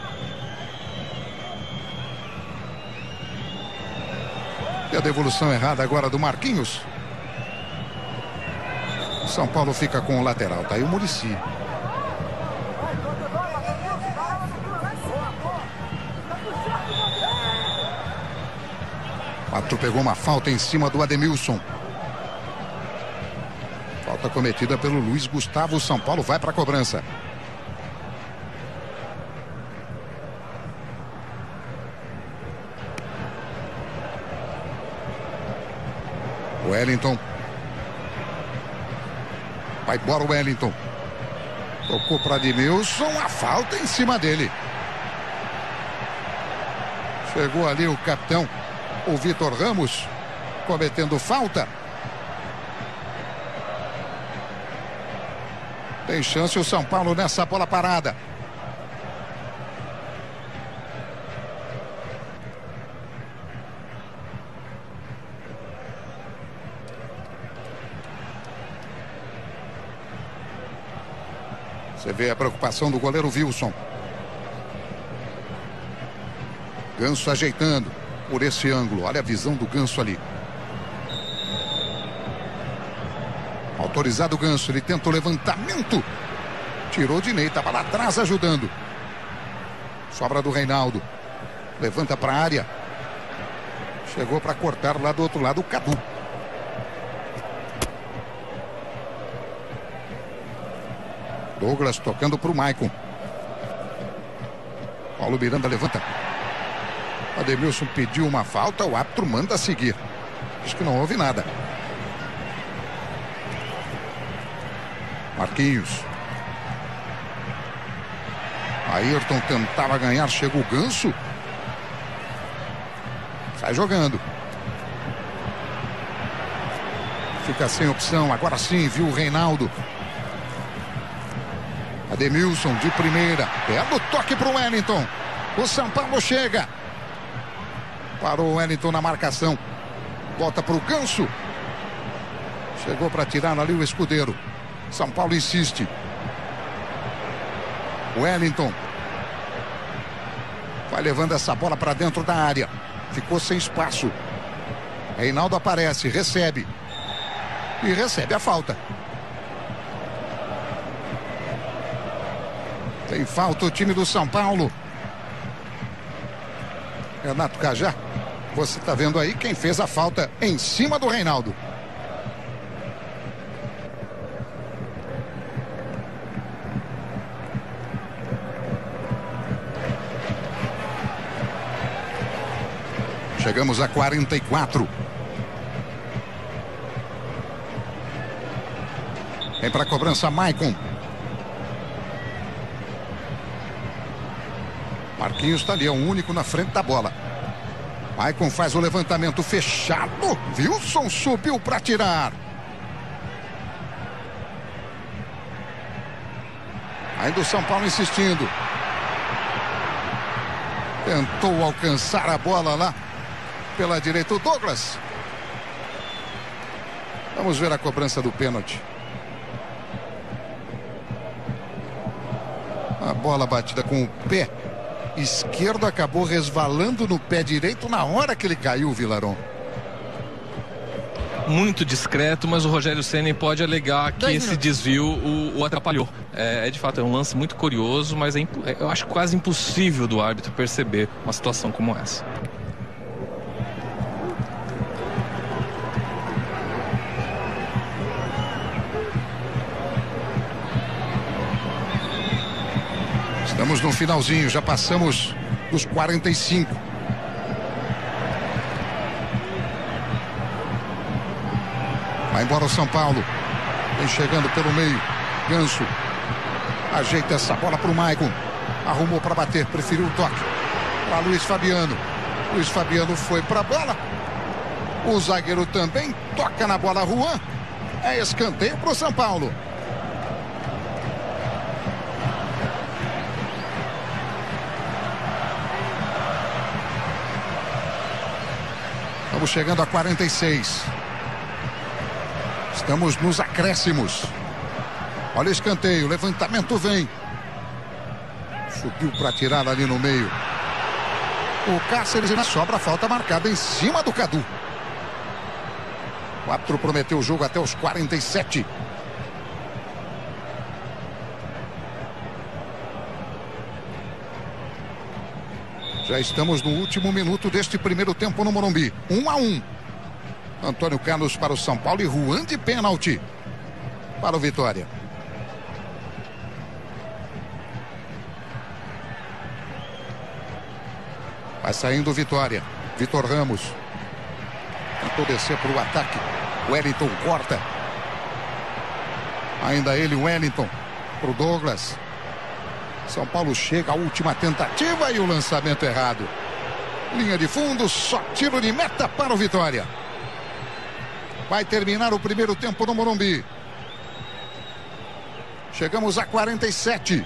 E a devolução errada agora do Marquinhos. São Paulo fica com o lateral. Tá aí o Muricy. O árbitro pegou uma falta em cima do Ademilson. Falta cometida pelo Luiz Gustavo. São Paulo vai para a cobrança. Wellington. Vai embora o Wellington. Tocou para Ademilson. A falta em cima dele. Chegou ali o capitão, o Vitor Ramos, cometendo falta. Tem chance o São Paulo nessa bola parada. Você vê a preocupação do goleiro Wilson. Ganso ajeitando por esse ângulo. Olha a visão do Ganso ali. Autorizado o Ganso. Ele tenta o levantamento. Tirou o Dinei. Estava lá atrás ajudando. Sobra do Reinaldo. Levanta para a área. Chegou para cortar lá do outro lado o Cadu. Douglas tocando para o Maicon. Paulo Miranda levanta. Ademilson pediu uma falta. O árbitro manda seguir. Diz que não houve nada. Marquinhos. Ayrton tentava ganhar. Chega o Ganso. Sai jogando. Fica sem opção. Agora sim, viu o Reinaldo. Ademilson de primeira. Belo toque para o Wellington. O São Paulo chega. Parou o Wellington na marcação. Volta para o Ganso. Chegou para tirar ali o escudeiro. São Paulo insiste. Wellington. Vai levando essa bola para dentro da área. Ficou sem espaço. Reinaldo aparece, recebe. E recebe a falta. Tem falta o time do São Paulo. Renato Cajá, você está vendo aí quem fez a falta em cima do Reinaldo. Chegamos a quarenta e quatro. Vem para a cobrança Maicon. Marquinhos está ali, é o único na frente da bola. Maicon faz o levantamento fechado. Wilson subiu para tirar. Ainda o São Paulo insistindo. Tentou alcançar a bola lá pela direita o Douglas. Vamos ver a cobrança do pênalti. A bola batida com o pé esquerdo acabou resvalando no pé direito na hora que ele caiu, Vilaron.
Muito discreto, mas o Rogério Ceni pode alegar que Dois esse minutos. desvio o, o atrapalhou. É, é de fato é um lance muito curioso, mas é, eu acho quase impossível do árbitro perceber uma situação como essa.
Estamos no finalzinho, já passamos dos quarenta e cinco. Vai embora o São Paulo. Vem chegando pelo meio. Ganso. Ajeita essa bola para o Maicon. Arrumou para bater, preferiu o toque para Luiz Fabiano. Luiz Fabiano foi para a bola. O zagueiro também toca na bola, Juan. É escanteio para o São Paulo. Estamos chegando a quarenta e seis. Estamos nos acréscimos. Olha o escanteio, levantamento vem. Subiu para tirar ali no meio. O Cáceres e na sobra, falta marcada em cima do Cadu. O árbitro prometeu o jogo até os quarenta e sete. Já estamos no último minuto deste primeiro tempo no Morumbi. Um a um. Antônio Carlos para o São Paulo e Juan de pênalti para o Vitória. Vai saindo o Vitória. Vitor Ramos. Tentou descer para o ataque. Wellington corta. Ainda ele, Wellington. Para o Douglas. São Paulo chega à última tentativa e o lançamento errado. Linha de fundo, só tiro de meta para o Vitória. Vai terminar o primeiro tempo no Morumbi. Chegamos a quarenta e sete.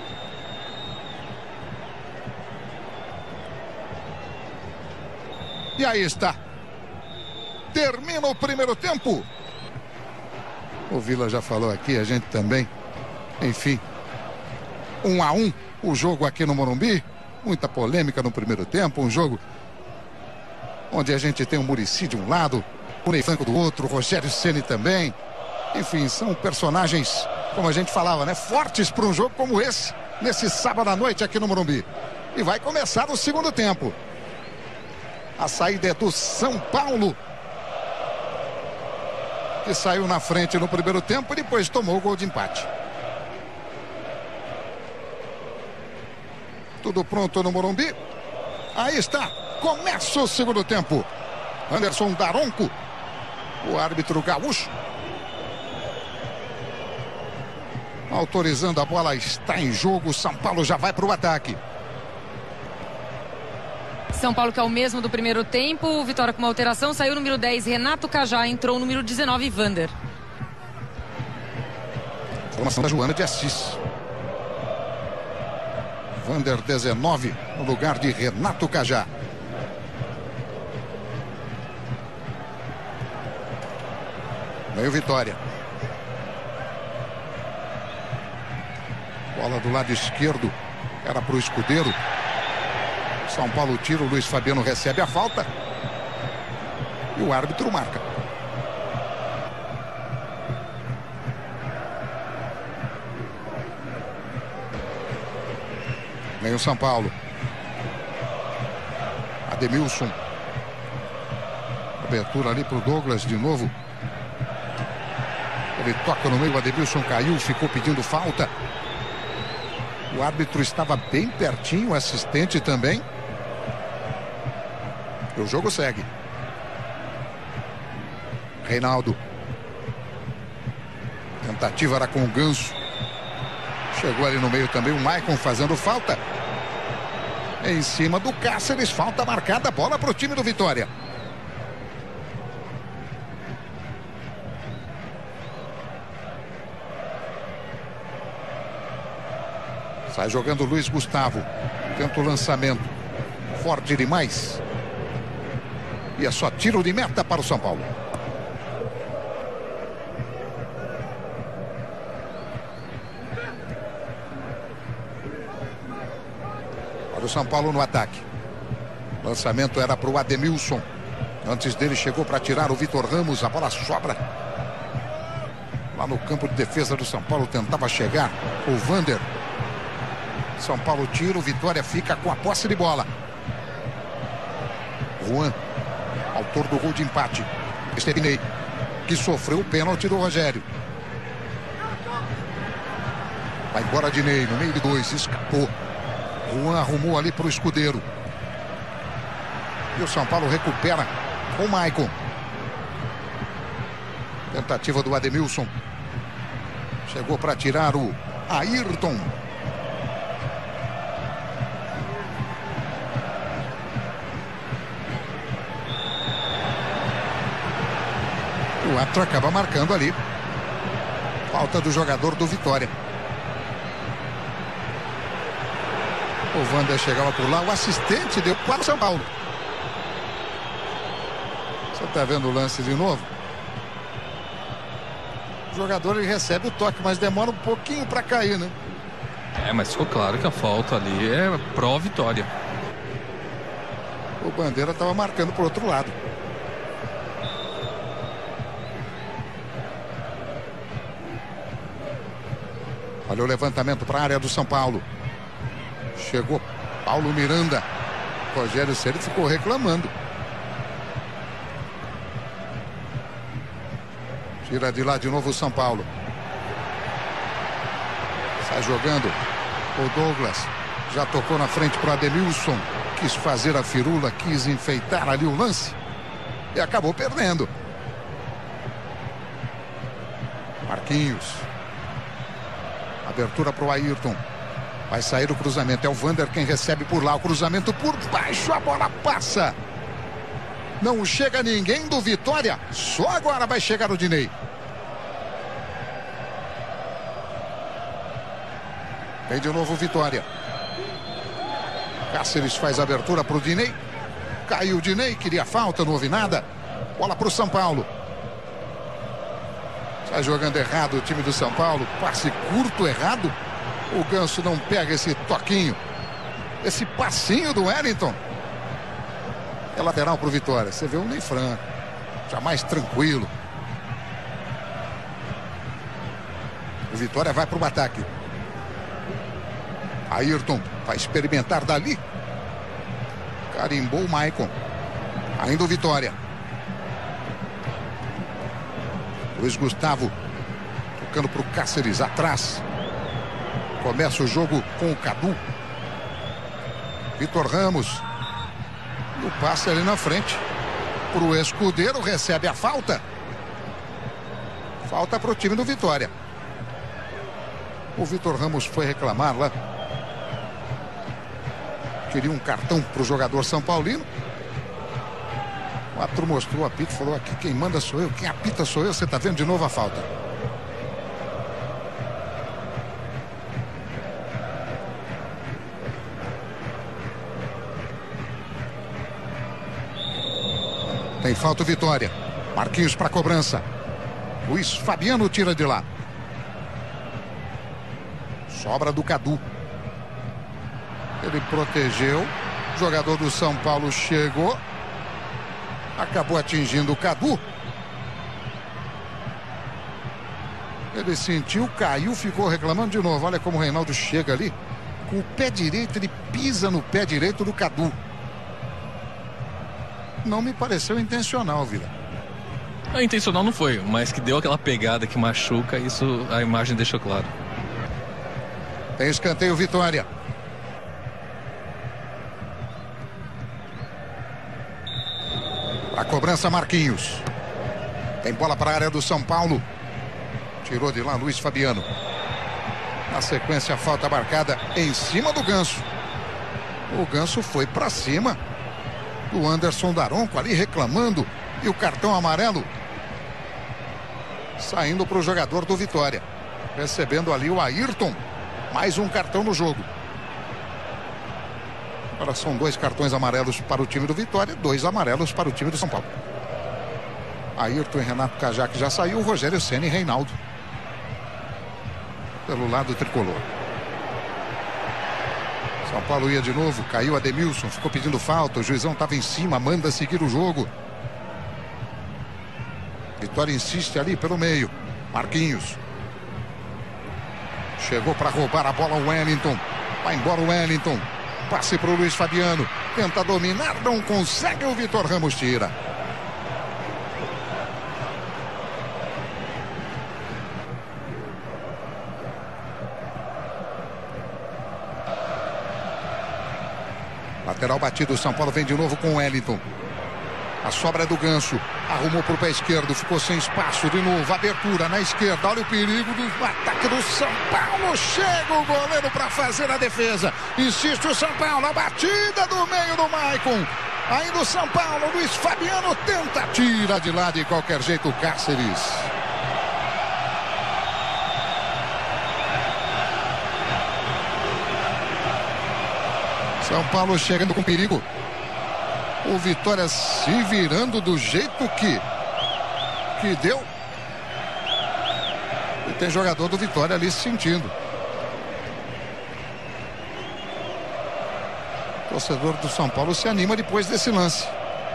E aí está. Termina o primeiro tempo. O Vila já falou aqui, a gente também. Enfim. Um a um o jogo aqui no Morumbi. Muita polêmica no primeiro tempo. Um jogo onde a gente tem o Muricy de um lado, o Ney Franco do outro, o Rogério Ceni também. Enfim, são personagens, como a gente falava, né? Fortes para um jogo como esse, nesse sábado à noite aqui no Morumbi. E vai começar o segundo tempo. A saída é do São Paulo, que saiu na frente no primeiro tempo e depois tomou o gol de empate. Tudo pronto no Morumbi. Aí está. Começa o segundo tempo. Anderson Daronco, o árbitro gaúcho, autorizando a bola. Está em jogo. São Paulo já vai para o ataque.
São Paulo, que é o mesmo do primeiro tempo. Vitória com uma alteração. Saiu o número dez, Renato Cajá. Entrou o número dezenove, Vander.
Formação da Joana de Assis. Vander, dezenove, no lugar de Renato Cajá. Veio Vitória. Bola do lado esquerdo. Era para o Escudeiro. São Paulo tira, o Luiz Fabiano recebe a falta. E o árbitro marca. Vem o São Paulo. Ademilson. Abertura ali para o Douglas de novo. Ele toca no meio, o Ademilson caiu, ficou pedindo falta. O árbitro estava bem pertinho, o assistente também. E o jogo segue. Reinaldo. Tentativa era com o Ganso. Chegou ali no meio também o Maicon fazendo falta. Em cima do Cáceres, falta marcada, bola para o time do Vitória. Sai jogando o Luiz Gustavo. Tenta o lançamento. Forte demais. E é só tiro de meta para o São Paulo. Olha o São Paulo no ataque. Lançamento era para o Ademilson. Antes dele chegou para tirar o Vitor Ramos. A bola sobra. Lá no campo de defesa do São Paulo tentava chegar o Vander. São Paulo tira, o Vitória fica com a posse de bola. Juan, autor do gol de empate. Esteve Ney, que sofreu o pênalti do Rogério. Vai embora de Ney, no meio de dois, escapou. Juan arrumou ali para o Escudeiro. E o São Paulo recupera com o Maicon. Tentativa do Ademilson. Chegou para tirar o Ayrton. O árbitro acaba marcando ali. Falta do jogador do Vitória. O Wander chegava por lá, o assistente deu para o São Paulo. Você está vendo o lance de novo? O jogador ele recebe o toque, mas demora um pouquinho para cair, né?
É, mas ficou claro que a falta ali é pró-Vitória.
O Bandeira estava marcando para o outro lado. Olha o levantamento para a área do São Paulo. Chegou Paulo Miranda. Rogério Ceni ficou reclamando. Tira de lá de novo o São Paulo. Sai jogando. O Douglas já tocou na frente para o Ademilson. Quis fazer a firula, quis enfeitar ali o lance. E acabou perdendo. Marquinhos. Abertura para o Ayrton. Vai sair o cruzamento. É o Wander quem recebe por lá. O cruzamento por baixo. A bola passa. Não chega ninguém do Vitória. Só agora vai chegar o Dinei. Vem de novo o Vitória. Cáceres faz a abertura para o Dinei. Caiu o Dinei. Queria falta, não houve nada. Bola para o São Paulo. Sai jogando errado o time do São Paulo. Passe curto errado. O Ganso não pega esse toquinho. Esse passinho do Wellington. É lateral para o Vitória. Você vê o Ney Franco. Já mais tranquilo. O Vitória vai para o ataque. Ayrton vai experimentar dali. Carimbou o Maicon. Ainda o Vitória. Luiz Gustavo. Tocando para o Cáceres atrás. Começa o jogo com o Cadu. Vitor Ramos. E o passe ali na frente. Para o Escudeiro, recebe a falta. Falta para o time do Vitória. O Vitor Ramos foi reclamar lá. Queria um cartão para o jogador São Paulino. O árbitro mostrou o apito, falou: aqui quem manda sou eu, quem apita sou eu. Você está vendo de novo a falta. Tem falta o Vitória. Marquinhos para cobrança. Luiz Fabiano tira de lá. Sobra do Cadu. Ele protegeu. O jogador do São Paulo chegou. Acabou atingindo o Cadu. Ele sentiu, caiu, ficou reclamando de novo. Olha como o Reinaldo chega ali. Com o pé direito, ele pisa no pé direito do Cadu. Não me pareceu intencional, Vila.
A intencional não foi, mas que deu aquela pegada que machuca, isso a imagem deixou claro.
Tem escanteio Vitória. A cobrança Marquinhos. Tem bola para a área do São Paulo. Tirou de lá Luiz Fabiano. Na sequência a falta marcada em cima do Ganso. O Ganso foi para cima. O Anderson Daronco ali reclamando. E o cartão amarelo saindo para o jogador do Vitória. Recebendo ali o Ayrton. Mais um cartão no jogo. Agora são dois cartões amarelos para o time do Vitória. Dois amarelos para o time do São Paulo. Ayrton e Renato Cajac já saiu. Rogério Ceni e Reinaldo pelo lado tricolor. São Paulo ia de novo, caiu Ademilson, ficou pedindo falta, o juizão estava em cima, manda seguir o jogo. Vitória insiste ali pelo meio. Marquinhos. Chegou para roubar a bola o Wellington. Vai embora o Wellington. Passe para o Luiz Fabiano. Tenta dominar, não consegue, o Vitor Ramos tira. Lateral batido, o São Paulo vem de novo com o Wellington. A sobra é do Ganso. Arrumou para o pé esquerdo, ficou sem espaço de novo. Abertura na esquerda, olha o perigo do ataque do São Paulo. Chega o goleiro para fazer a defesa. Insiste o São Paulo, a batida do meio do Maicon. Ainda o São Paulo, Luiz Fabiano tenta, tira de lá de qualquer jeito o Cáceres. São Paulo chegando com perigo. O Vitória se virando do jeito que que deu. E tem jogador do Vitória ali se sentindo. O torcedor do São Paulo se anima depois desse lance.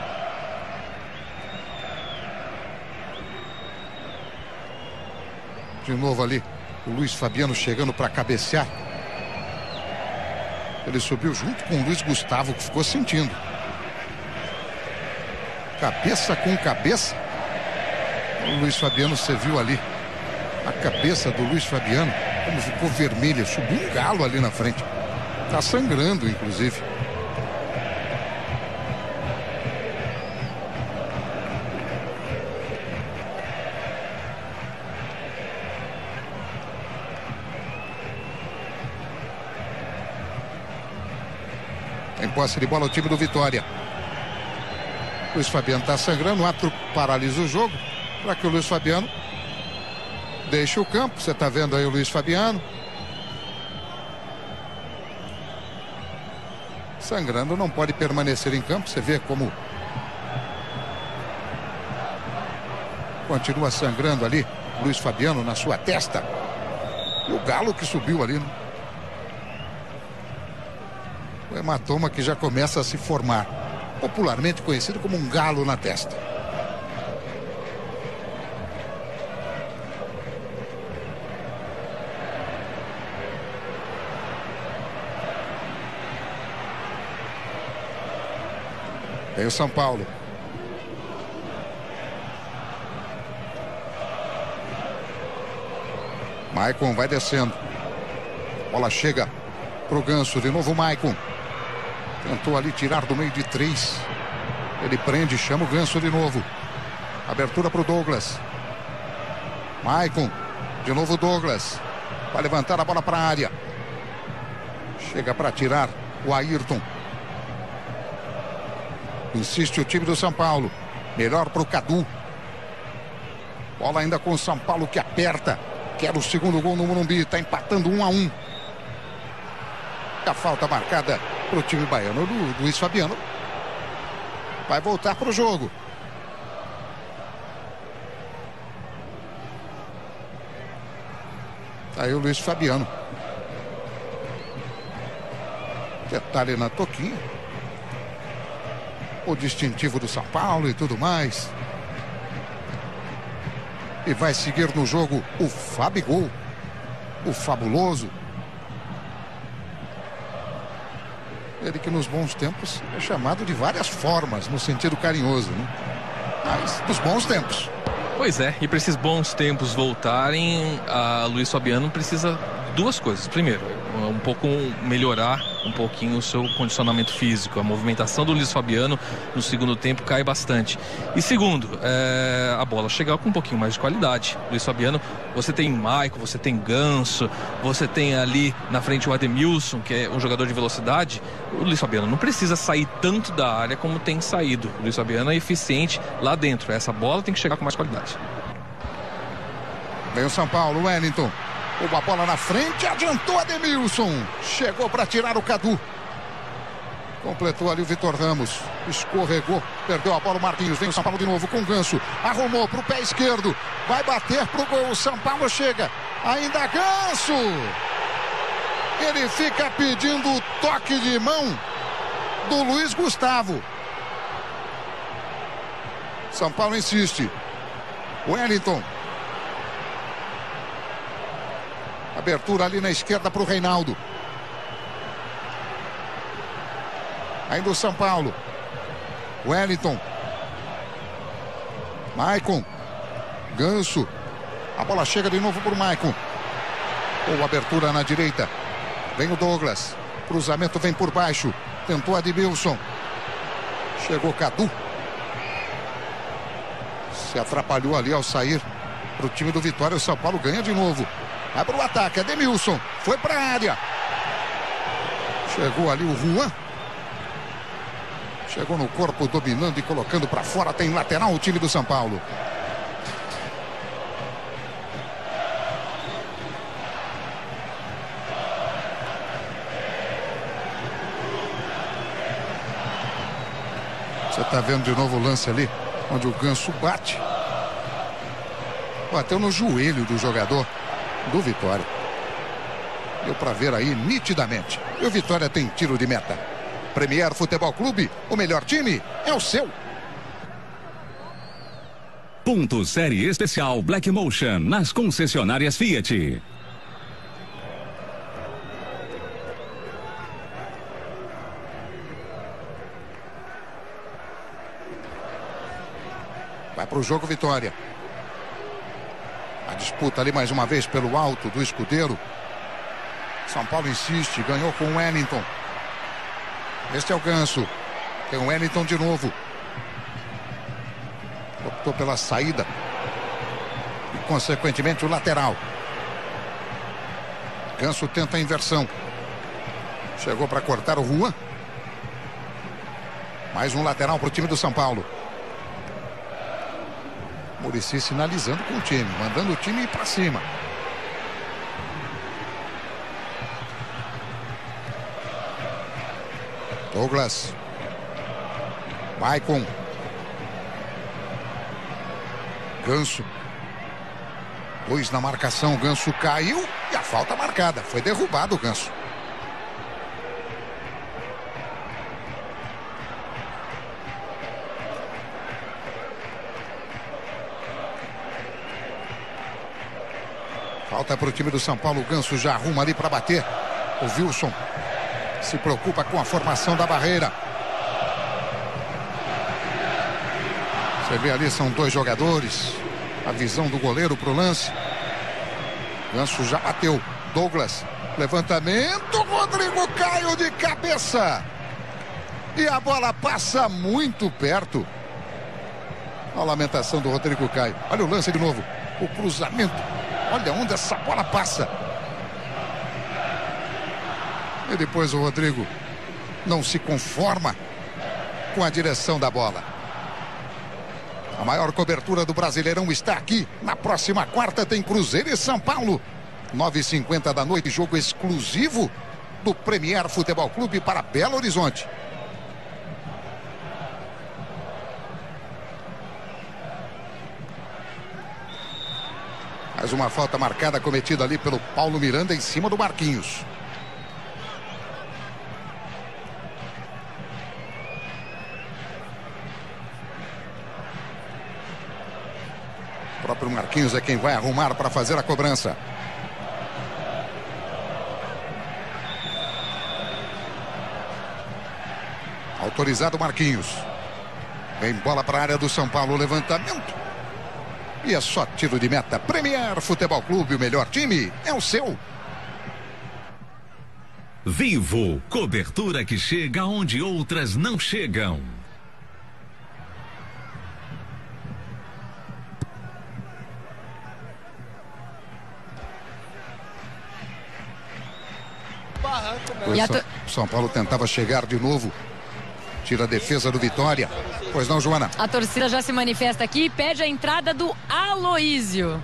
De novo ali, o Luiz Fabiano chegando para cabecear. Ele subiu junto com o Luiz Gustavo, que ficou sentindo. Cabeça com cabeça. O Luiz Fabiano, você viu ali a cabeça do Luiz Fabiano, como ficou vermelha. Subiu um galo ali na frente. Tá sangrando, inclusive. Em posse de bola o time do Vitória. Luiz Fabiano está sangrando, o árbitro paralisa o jogo para que o Luiz Fabiano deixe o campo. Você está vendo aí o Luiz Fabiano sangrando, não pode permanecer em campo. Você vê como continua sangrando ali Luiz Fabiano na sua testa. E o galo que subiu ali, né? O hematoma que já começa a se formar, popularmente conhecido como um galo na testa. Tem o São Paulo. Maicon vai descendo. Bola chega pro Ganso, de novo o Maicon. Tentou ali tirar do meio de três. Ele prende, chama o Ganso de novo. Abertura para o Douglas. Maicon. De novo o Douglas. Vai levantar a bola para a área. Chega para tirar o Ayrton. Insiste o time do São Paulo. Melhor para o Cadu. Bola ainda com o São Paulo que aperta. Quer o segundo gol no Morumbi. Está empatando um a um. A falta marcada para o time baiano do Luiz Fabiano. Vai voltar para o jogo. Aí o Luiz Fabiano. Detalhe na toquinha. O distintivo do São Paulo e tudo mais. E vai seguir no jogo o Fabigol. O fabuloso. Ele que nos bons tempos é chamado de várias formas, no sentido carinhoso, né? Mas dos bons tempos.
Pois é, e para esses bons tempos voltarem, a Luiz Fabiano precisa de duas coisas. Primeiro, um pouco melhorar um pouquinho o seu condicionamento físico. A movimentação do Luiz Fabiano no segundo tempo cai bastante. E segundo, é, a bola chegar com um pouquinho mais de qualidade. Luiz Fabiano, você tem Maicon, você tem Ganso, você tem ali na frente o Ademilson, que é um jogador de velocidade. O Luiz Fabiano não precisa sair tanto da área como tem saído. O Luiz Fabiano é eficiente lá dentro. Essa bola tem que chegar com mais qualidade.
Vem o São Paulo, Wellington. Uma bola na frente, adiantou Ademilson. Chegou para tirar o Cadu. Completou ali o Vitor Ramos. Escorregou, perdeu a bola o Marquinhos. Vem o São Paulo de novo com o Ganso. Arrumou para o pé esquerdo. Vai bater para o gol. O São Paulo chega. Ainda Ganso. Ele fica pedindo o toque de mão do Luiz Gustavo. São Paulo insiste. Wellington. Abertura ali na esquerda para o Reinaldo. Ainda o São Paulo. Wellington. Maicon. Ganso. A bola chega de novo para o Maicon. Ou abertura na direita. Vem o Douglas. Cruzamento vem por baixo. Tentou Ademilson. Chegou Cadu. Se atrapalhou ali ao sair para o time do Vitória. O São Paulo ganha de novo. Vai para o ataque, Ademilson, foi para a área. Chegou ali o Juan. Chegou no corpo, dominando e colocando para fora. Tem lateral o time do São Paulo. Você está vendo de novo o lance ali, onde o Ganso bate. Bateu no joelho do jogador do Vitória. Deu para ver aí nitidamente. E o Vitória tem tiro de meta. Premier Futebol Clube, o melhor time é o seu.
Ponto Série Especial Black Motion nas concessionárias Fiat.
Vai para o jogo Vitória. A disputa ali mais uma vez pelo alto do escudeiro. São Paulo insiste, ganhou com o Wellington. Este é o Ganso. Tem o Wellington de novo. Optou pela saída. E consequentemente o lateral. Ganso tenta a inversão. Chegou para cortar o Juan. Mais um lateral para o time do São Paulo. Muricy sinalizando com o time, mandando o time ir para cima. Douglas. Maicon. Ganso. Dois na marcação, Ganso caiu e a falta marcada. Foi derrubado o Ganso. Falta para o time do São Paulo. O Ganso já arruma ali para bater. O Wilson se preocupa com a formação da barreira. Você vê ali, são dois jogadores. A visão do goleiro para o lance. Ganso já bateu. Douglas. Levantamento. Rodrigo Caio de cabeça. E a bola passa muito perto. A lamentação do Rodrigo Caio. Olha o lance de novo. O cruzamento. Olha onde essa bola passa. E depois o Rodrigo não se conforma com a direção da bola. A maior cobertura do Brasileirão está aqui. Na próxima quarta tem Cruzeiro e São Paulo. nove e cinquenta da noite, jogo exclusivo do Premier Futebol Clube para Belo Horizonte. Mais uma falta marcada cometida ali pelo Paulo Miranda em cima do Marquinhos. O próprio Marquinhos é quem vai arrumar para fazer a cobrança. Autorizado Marquinhos. Vem bola para a área do São Paulo, levantamento. E é só tiro de meta. Premier Futebol Clube, o melhor time é o seu.
Vivo, cobertura que chega onde outras não chegam.
O São Paulo tentava chegar de novo. Tira a defesa do Vitória. Pois não, Joana?
A torcida já se manifesta aqui e pede a entrada do Aloísio.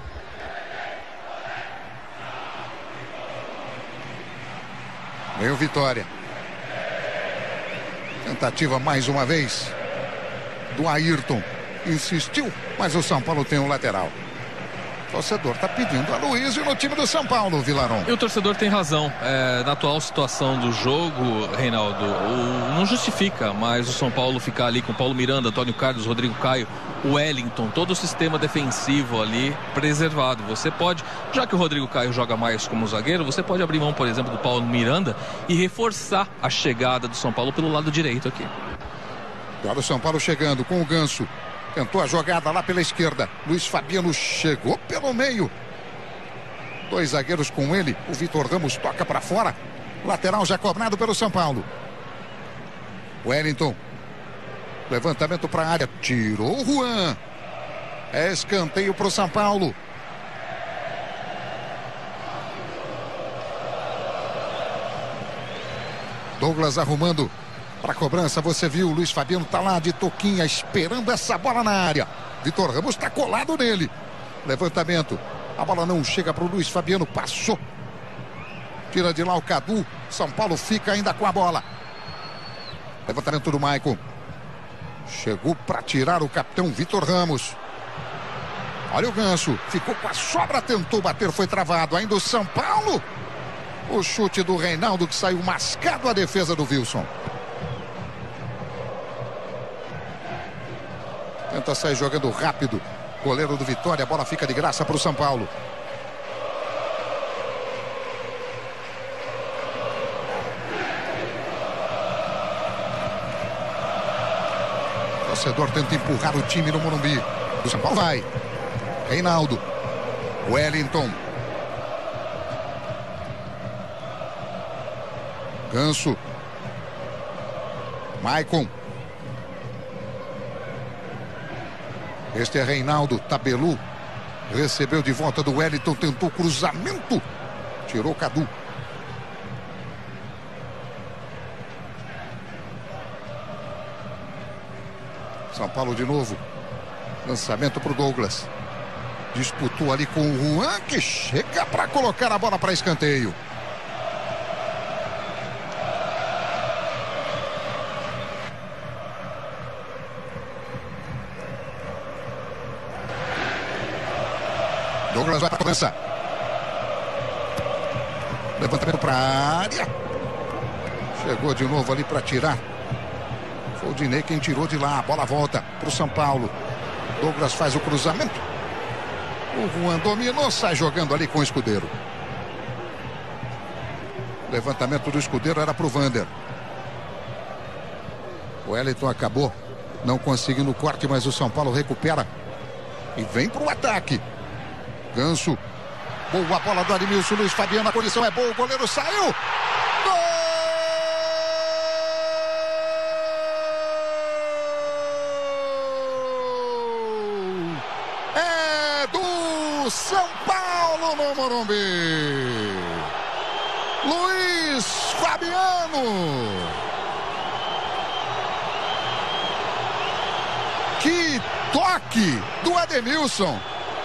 Vem o Vitória. Tentativa mais uma vez do Ayrton. Insistiu, mas o São Paulo tem um lateral. O torcedor está pedindo a Aloísio no time do São Paulo, Vilaron.
E o torcedor tem razão. É, na atual situação do jogo, Reinaldo, o, não justifica mais o São Paulo ficar ali com Paulo Miranda, Antônio Carlos, Rodrigo Caio, Wellington, todo o sistema defensivo ali preservado. Você pode, já que o Rodrigo Caio joga mais como zagueiro, você pode abrir mão, por exemplo, do Paulo Miranda e reforçar a chegada do São Paulo pelo lado direito aqui.
Agora o São Paulo chegando com o Ganso. Tentou a jogada lá pela esquerda. Luiz Fabiano chegou pelo meio. Dois zagueiros com ele. O Vitor Ramos toca para fora. Lateral já cobrado pelo São Paulo. Wellington. Levantamento para a área. Tirou o Juan. É escanteio para o São Paulo. Douglas arrumando. Para cobrança, você viu, o Luiz Fabiano tá lá de toquinha, esperando essa bola na área. Vitor Ramos está colado nele. Levantamento. A bola não chega para o Luiz Fabiano, passou. Tira de lá o Cadu. São Paulo fica ainda com a bola. Levantamento do Maicon. Chegou para tirar o capitão Vitor Ramos. Olha o Ganso. Ficou com a sobra, tentou bater, foi travado. Ainda o São Paulo. O chute do Reinaldo que saiu mascado, a defesa do Wilson. Tenta sair jogando rápido. Goleiro do Vitória, a bola fica de graça para o São Paulo. O torcedor tenta empurrar o time no Morumbi. O São Paulo vai. Reinaldo. Wellington. Ganso. Maicon. Este é Reinaldo. Tabelu. Recebeu de volta do Wellington. Tentou cruzamento. Tirou Cadu. São Paulo de novo. Lançamento para o Douglas. Disputou ali com o Juan, que chega para colocar a bola para escanteio. Douglas vai para a cobrança. Levantamento para a área. Chegou de novo ali para tirar. Foi o Dinei quem tirou de lá. A bola volta para o São Paulo. Douglas faz o cruzamento. O Juan dominou, sai jogando ali com o Escudeiro. Levantamento do Escudeiro era para o Vander. O Wellington acabou não conseguindo o corte, mas o São Paulo recupera e vem para o ataque. Ganso. Boa bola do Ademilson. Luiz Fabiano, a condição é boa. O goleiro saiu. Gol! É do São Paulo no Morumbi. Luiz Fabiano. Que toque do Ademilson.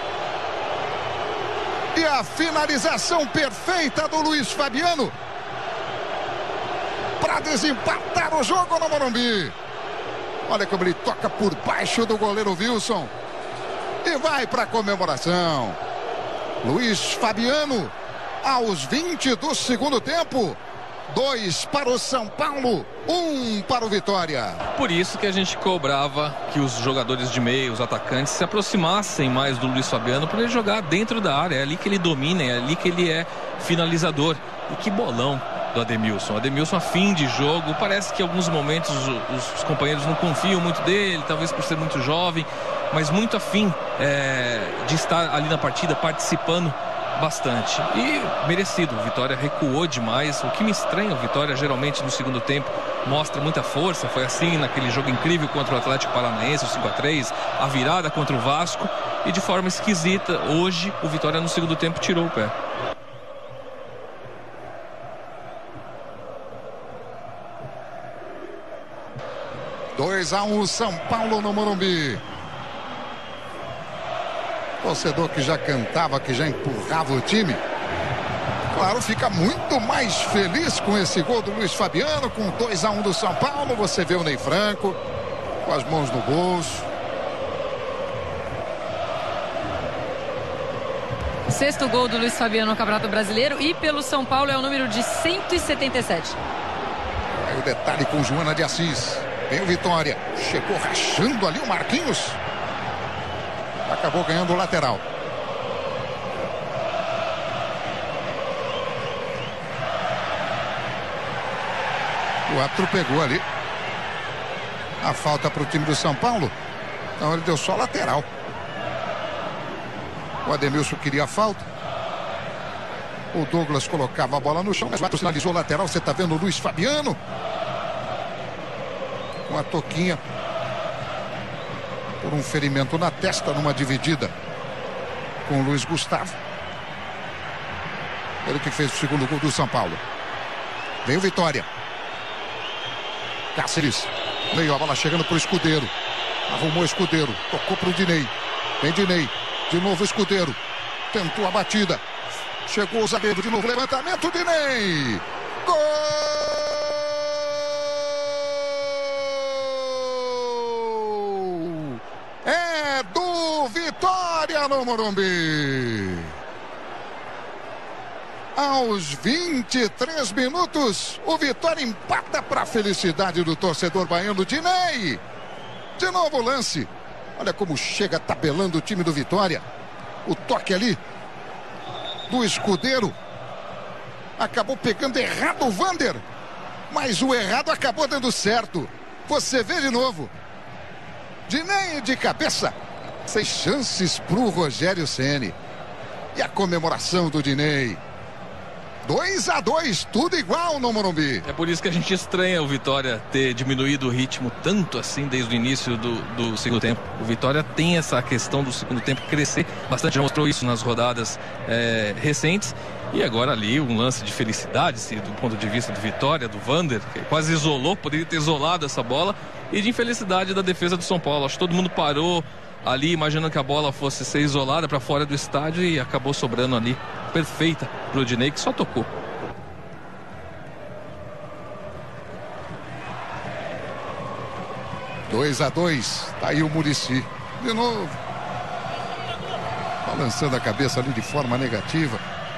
E a finalização perfeita do Luiz Fabiano para desempatar o jogo no Morumbi. Olha como ele toca por baixo do goleiro Wilson e vai para a comemoração. Luiz Fabiano aos vinte do segundo tempo. Dois para o São Paulo, um para o Vitória.
Por isso que a gente cobrava que os jogadores de meio, os atacantes, se aproximassem mais do Luiz Fabiano para ele jogar dentro da área. É ali que ele domina, é ali que ele é finalizador. E que bolão do Ademilson. Ademilson a fim de jogo. Parece que em alguns momentos os, os companheiros não confiam muito dele, talvez por ser muito jovem, mas muito afim é, de estar ali na partida, participando bastante. E merecido. O Vitória recuou demais. O que me estranha, o Vitória geralmente no segundo tempo mostra muita força. Foi assim naquele jogo incrível contra o Atlético Paranaense, o cinco a três, a virada contra o Vasco. E de forma esquisita, hoje o Vitória no segundo tempo tirou o pé.
dois a um São Paulo no Morumbi. Torcedor que já cantava, que já empurrava o time, claro, fica muito mais feliz com esse gol do Luiz Fabiano, com dois a um do São Paulo. Você vê o Ney Franco com as mãos no bolso.
Sexto gol do Luiz Fabiano no Campeonato Brasileiro e pelo São Paulo é o número de cento e setenta e sete.
Aí o detalhe com Joana de Assis. Vem o Vitória, chegou rachando ali o Marquinhos. Acabou ganhando o lateral. O árbitro pegou ali a falta para o time do São Paulo. Então ele deu só lateral. O Ademilson queria a falta. O Douglas colocava a bola no chão, mas o árbitro sinalizou o lateral. Você está vendo o Luiz Fabiano com a toquinha por um ferimento na testa numa dividida com o Luiz Gustavo. Ele que fez o segundo gol do São Paulo. Vem o Vitória. Cáceres. Veio a bola chegando pro Escudeiro. Arrumou o Escudeiro. Tocou pro Dinei. Vem Dinei. De novo Escudeiro. Tentou a batida. Chegou o zagueiro. De novo levantamento. Dinei. Gol! É do Vitória no Morumbi. Aos vinte e três minutos, o Vitória empata para a felicidade do torcedor baiano. Dinei. De novo o lance. Olha como chega tabelando o time do Vitória. O toque ali do Escudeiro. Acabou pegando errado o Vander. Mas o errado acabou dando certo. Você vê de novo. Dinei de cabeça. Sem chances para o Rogério Ceni. E a comemoração do Dinei. dois a dois, tudo igual no Morumbi.
É por isso que a gente estranha o Vitória ter diminuído o ritmo tanto assim desde o início do, do segundo tempo. O Vitória tem essa questão do segundo tempo crescer bastante, já mostrou isso nas rodadas é, recentes. E agora ali um lance de felicidade, se, do ponto de vista do Vitória, do Vander, que quase isolou, poderia ter isolado essa bola, e de infelicidade da defesa do São Paulo. Acho que todo mundo parou ali imaginando que a bola fosse ser isolada para fora do estádio e acabou sobrando ali perfeita para o Dinei, que só tocou.
dois a dois, tá aí o Muricy de novo balançando a cabeça ali de forma negativa.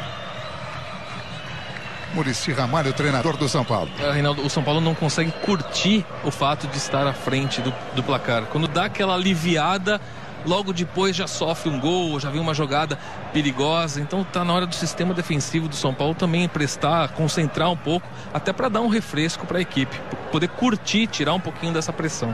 Muricy Ramalho, treinador do São Paulo.
É, Reinaldo, o São Paulo não consegue curtir o fato de estar à frente do, do placar. Quando dá aquela aliviada, logo depois já sofre um gol, já vem uma jogada perigosa. Então tá na hora do sistema defensivo do São Paulo também prestar, concentrar um pouco, até para dar um refresco para a equipe, poder curtir, tirar um pouquinho dessa pressão.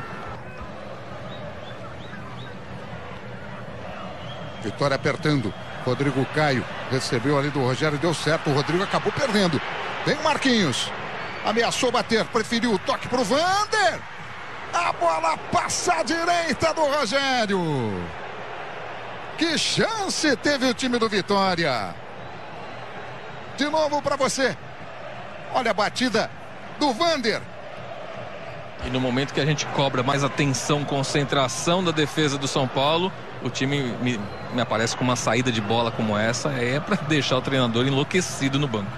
Vitória apertando. Rodrigo Caio recebeu ali do Rogério, deu certo. O Rodrigo acabou perdendo. Vem Marquinhos. Ameaçou bater, preferiu o toque pro Vander. A bola passa à direita do Rogério. Que chance teve o time do Vitória. De novo para você. Olha a batida do Vander.
E no momento que a gente cobra mais atenção, concentração da defesa do São Paulo, o time me, me aparece com uma saída de bola como essa, é para deixar o treinador enlouquecido no banco.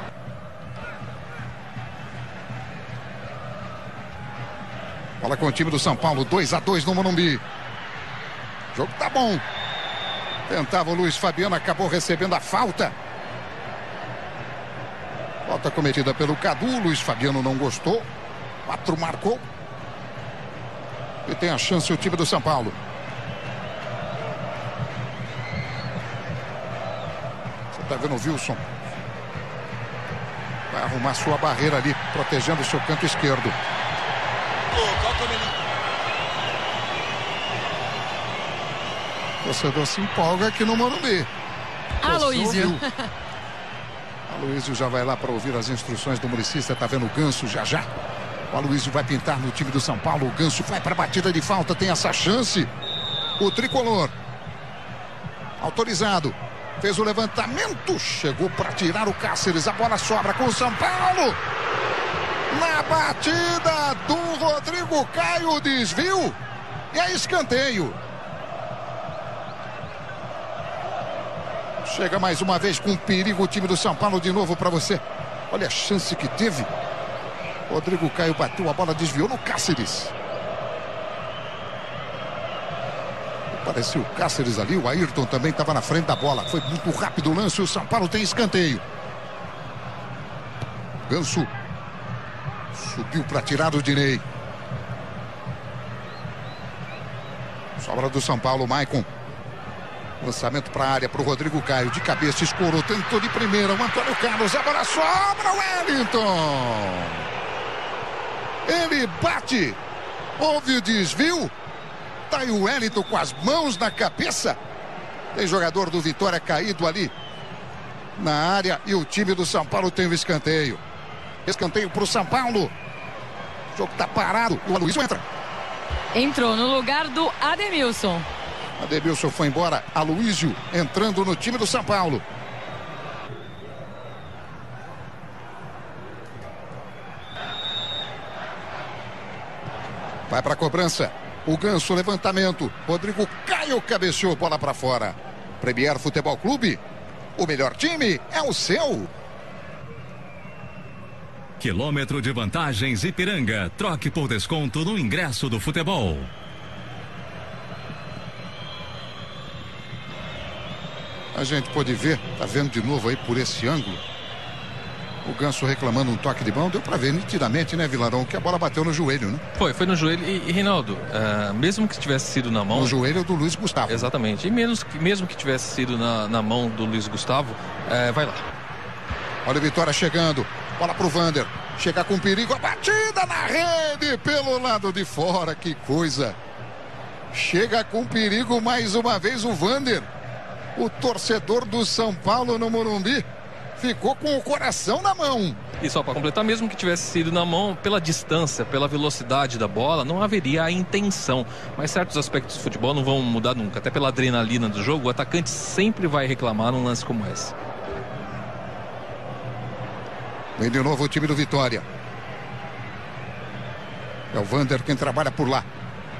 Bola com o time do São Paulo, dois a dois no Morumbi. O jogo tá bom. Tentava o Luiz Fabiano, acabou recebendo a falta. Falta cometida pelo Cadu, Luiz Fabiano não gostou. Quatro marcou. E tem a chance o time do São Paulo. Você tá vendo o Wilson? Vai arrumar sua barreira ali, protegendo o seu canto esquerdo. O torcedor se empolga aqui no Morumbi.
Aloísio.
Aloísio já vai lá para ouvir as instruções do Muricy. Você tá vendo o Ganso já já. O Aloísio vai pintar no time do São Paulo. O Ganso vai para a batida de falta. Tem essa chance. O tricolor. Autorizado. Fez o levantamento. Chegou para tirar o Cáceres. A bola sobra com o São Paulo. Na batida do Rodrigo Caio. Desvio. E é escanteio. Chega mais uma vez com perigo o time do São Paulo de novo para você. Olha a chance que teve. Rodrigo Caio bateu, a bola desviou no Cáceres. Parecia o Cáceres ali, o Ayrton também estava na frente da bola. Foi muito rápido o lance, o São Paulo tem escanteio. Ganso subiu para tirar o Dinei. Sobra do São Paulo, Maicon. Lançamento para a área, para o Rodrigo Caio. De cabeça, escorou, tentou de primeira. O Antônio Carlos, a bola sobra, o Wellington. Ele bate. Houve o desvio. Tá aí o Wellington com as mãos na cabeça. Tem jogador do Vitória caído ali na área. E o time do São Paulo tem o escanteio. Escanteio para o São Paulo. O jogo tá parado. O Aloísio entra.
Entrou no lugar do Ademilson.
Ademilson foi embora. Aloísio entrando no time do São Paulo. Vai para a cobrança. O Ganso, levantamento. Rodrigo Caio cabeceou, bola para fora. Premier Futebol Clube. O melhor time é o seu.
Quilômetro de vantagens Ipiranga. Troque por desconto no ingresso do futebol.
A gente pode ver, tá vendo de novo aí por esse ângulo. O Ganso reclamando um toque de mão, deu para ver nitidamente, né, Vilarão, que a bola bateu no joelho, né?
Foi, foi no joelho. E, e Reinaldo, uh, mesmo que tivesse sido na mão...
No joelho do Luiz Gustavo.
Exatamente. E menos, mesmo que tivesse sido na, na mão do Luiz Gustavo, uh, vai lá.
Olha a Vitória chegando. Bola pro Vander. Chega com perigo. A batida na rede pelo lado de fora. Que coisa. Chega com perigo mais uma vez o Vander. O torcedor do São Paulo no Morumbi ficou com o coração na mão.
E só para completar, mesmo que tivesse sido na mão, pela distância, pela velocidade da bola, não haveria a intenção. Mas certos aspectos do futebol não vão mudar nunca. Até pela adrenalina do jogo, o atacante sempre vai reclamar num lance como esse.
Vem de novo o time do Vitória. É o Vander quem trabalha por lá.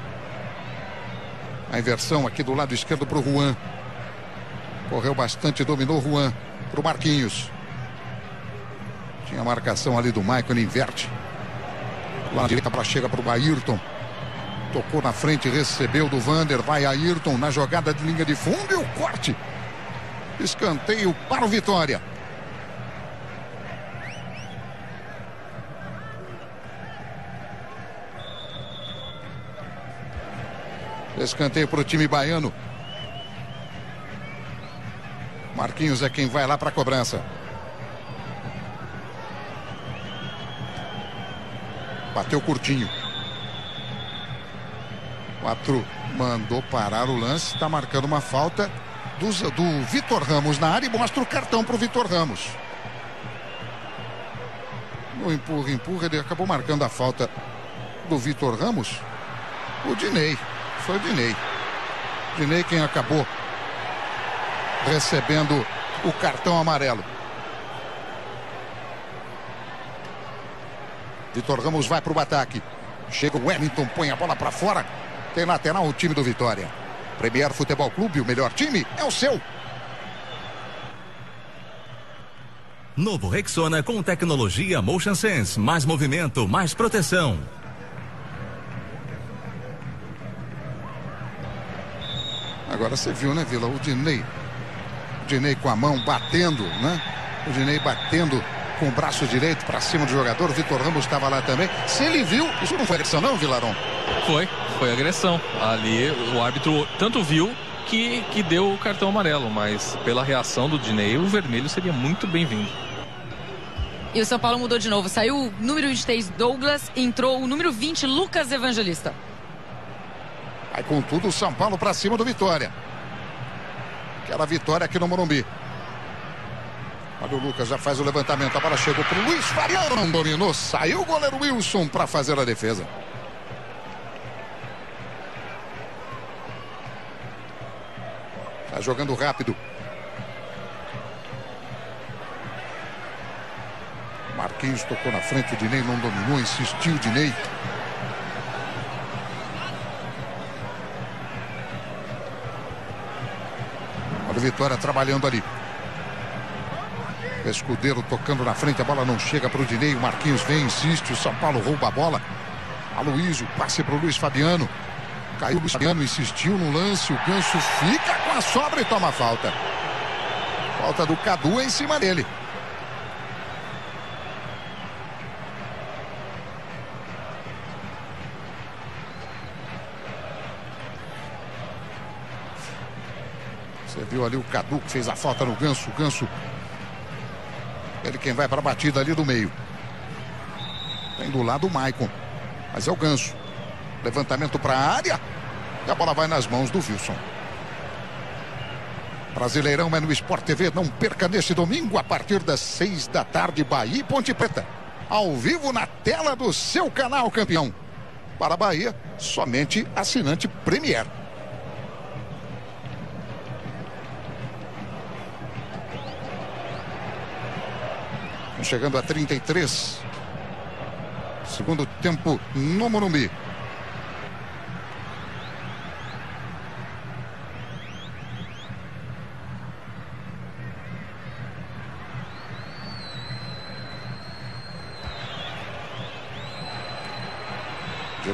A inversão aqui do lado esquerdo para o Juan. Correu bastante, dominou o Juan. Para o Marquinhos. Tinha a marcação ali do Maicon, ele inverte. Lá na direita para chega para o Ayrton. Tocou na frente, recebeu do Vander. Vai Ayrton na jogada de linha de fundo e o corte. Escanteio para o Vitória. Escanteio para o time baiano. Marquinhos é quem vai lá para a cobrança. Bateu curtinho. Quatro mandou parar o lance. Está marcando uma falta do, do Vitor Ramos na área e mostra o cartão para o Vitor Ramos. No empurra, empurra, ele acabou marcando a falta do Vitor Ramos. O Dinei. Foi o Dinei. Dinei quem acabou recebendo o cartão amarelo. Vitor Ramos vai para o ataque. Chega o Wellington, põe a bola para fora. Tem lateral o time do Vitória. Premier Futebol Clube, o melhor time é o seu.
Novo Rexona com tecnologia Motion Sense. Mais movimento, mais proteção.
Agora você viu, né, Vila? O Dinei. O Dinei com a mão batendo, né? O Dinei batendo com o braço direito para cima do jogador. O Vitor Ramos estava lá também. Se ele viu, isso não foi agressão não, Vilarão?
Foi, foi agressão. Ali o árbitro tanto viu que, que deu o cartão amarelo, mas pela reação do Dinei, o vermelho seria muito bem-vindo.
E o São Paulo mudou de novo. Saiu o número vinte e três, Douglas, entrou o número vinte, Lucas Evangelista.
Vai com tudo o São Paulo para cima do Vitória. Aquela vitória aqui no Morumbi. Olha o Lucas, já faz o levantamento. A bola chegou para o Luiz Fabiano. Dominou, saiu o goleiro Wilson para fazer a defesa. Está jogando rápido. Marquinhos tocou na frente, o Dinei não dominou, insistiu o Dinei. Olha o Vitória trabalhando ali. Escudeiro tocando na frente, a bola não chega para o Dinei, o Marquinhos vem, insiste, o São Paulo rouba a bola. Aloísio, passe para o Luiz Fabiano. Caiu o Luiz Fabiano, insistiu no lance, o Ganso fica com a sobra e toma falta. Falta do Cadu em cima dele. Você viu ali o Cadu que fez a falta no Ganso, o Ganso. Ele quem vai para a batida ali do meio. Tem do lado o Maicon. Mas é o Ganso. Levantamento para a área. E a bola vai nas mãos do Wilson. Brasileirão é no Sport T V. Não perca neste domingo a partir das seis da tarde. Bahia e Ponte Preta. Ao vivo na tela do seu canal, campeão. Para a Bahia, somente assinante Premier. Chegando a trinta e três. Segundo tempo no Morumbi.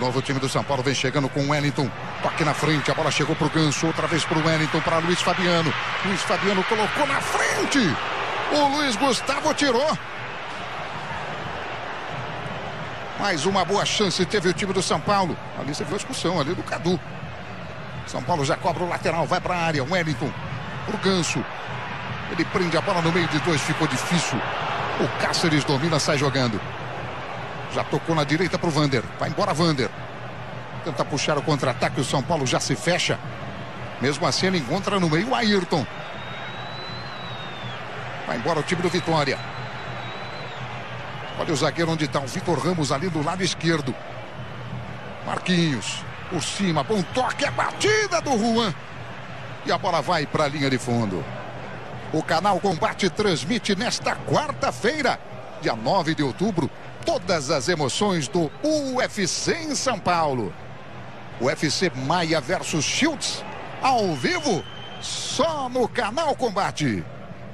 novo o time do São Paulo vem chegando com o Wellington. Toque na frente, a bola chegou pro Ganso. Outra vez pro Wellington, para Luiz Fabiano. Luiz Fabiano colocou na frente. O Luiz Gustavo tirou. Mais uma boa chance teve o time do São Paulo. Ali você viu a expulsão ali do Cadu. São Paulo já cobra o lateral, vai para a área. Wellington pro Ganso. Ele prende a bola no meio de dois, ficou difícil. O Cáceres domina, sai jogando. Já tocou na direita pro Vander. Vai embora Vander. Tenta puxar o contra-ataque, o São Paulo já se fecha. Mesmo assim ele encontra no meio o Ayrton. Vai embora o time do Vitória. Olha o zagueiro onde está o Vitor Ramos ali do lado esquerdo. Marquinhos. Por cima, bom toque, a batida do Juan. E a bola vai para a linha de fundo. O Canal Combate transmite nesta quarta-feira, dia nove de outubro, todas as emoções do U F C em São Paulo. U F C Maia versus Shields, ao vivo, só no Canal Combate.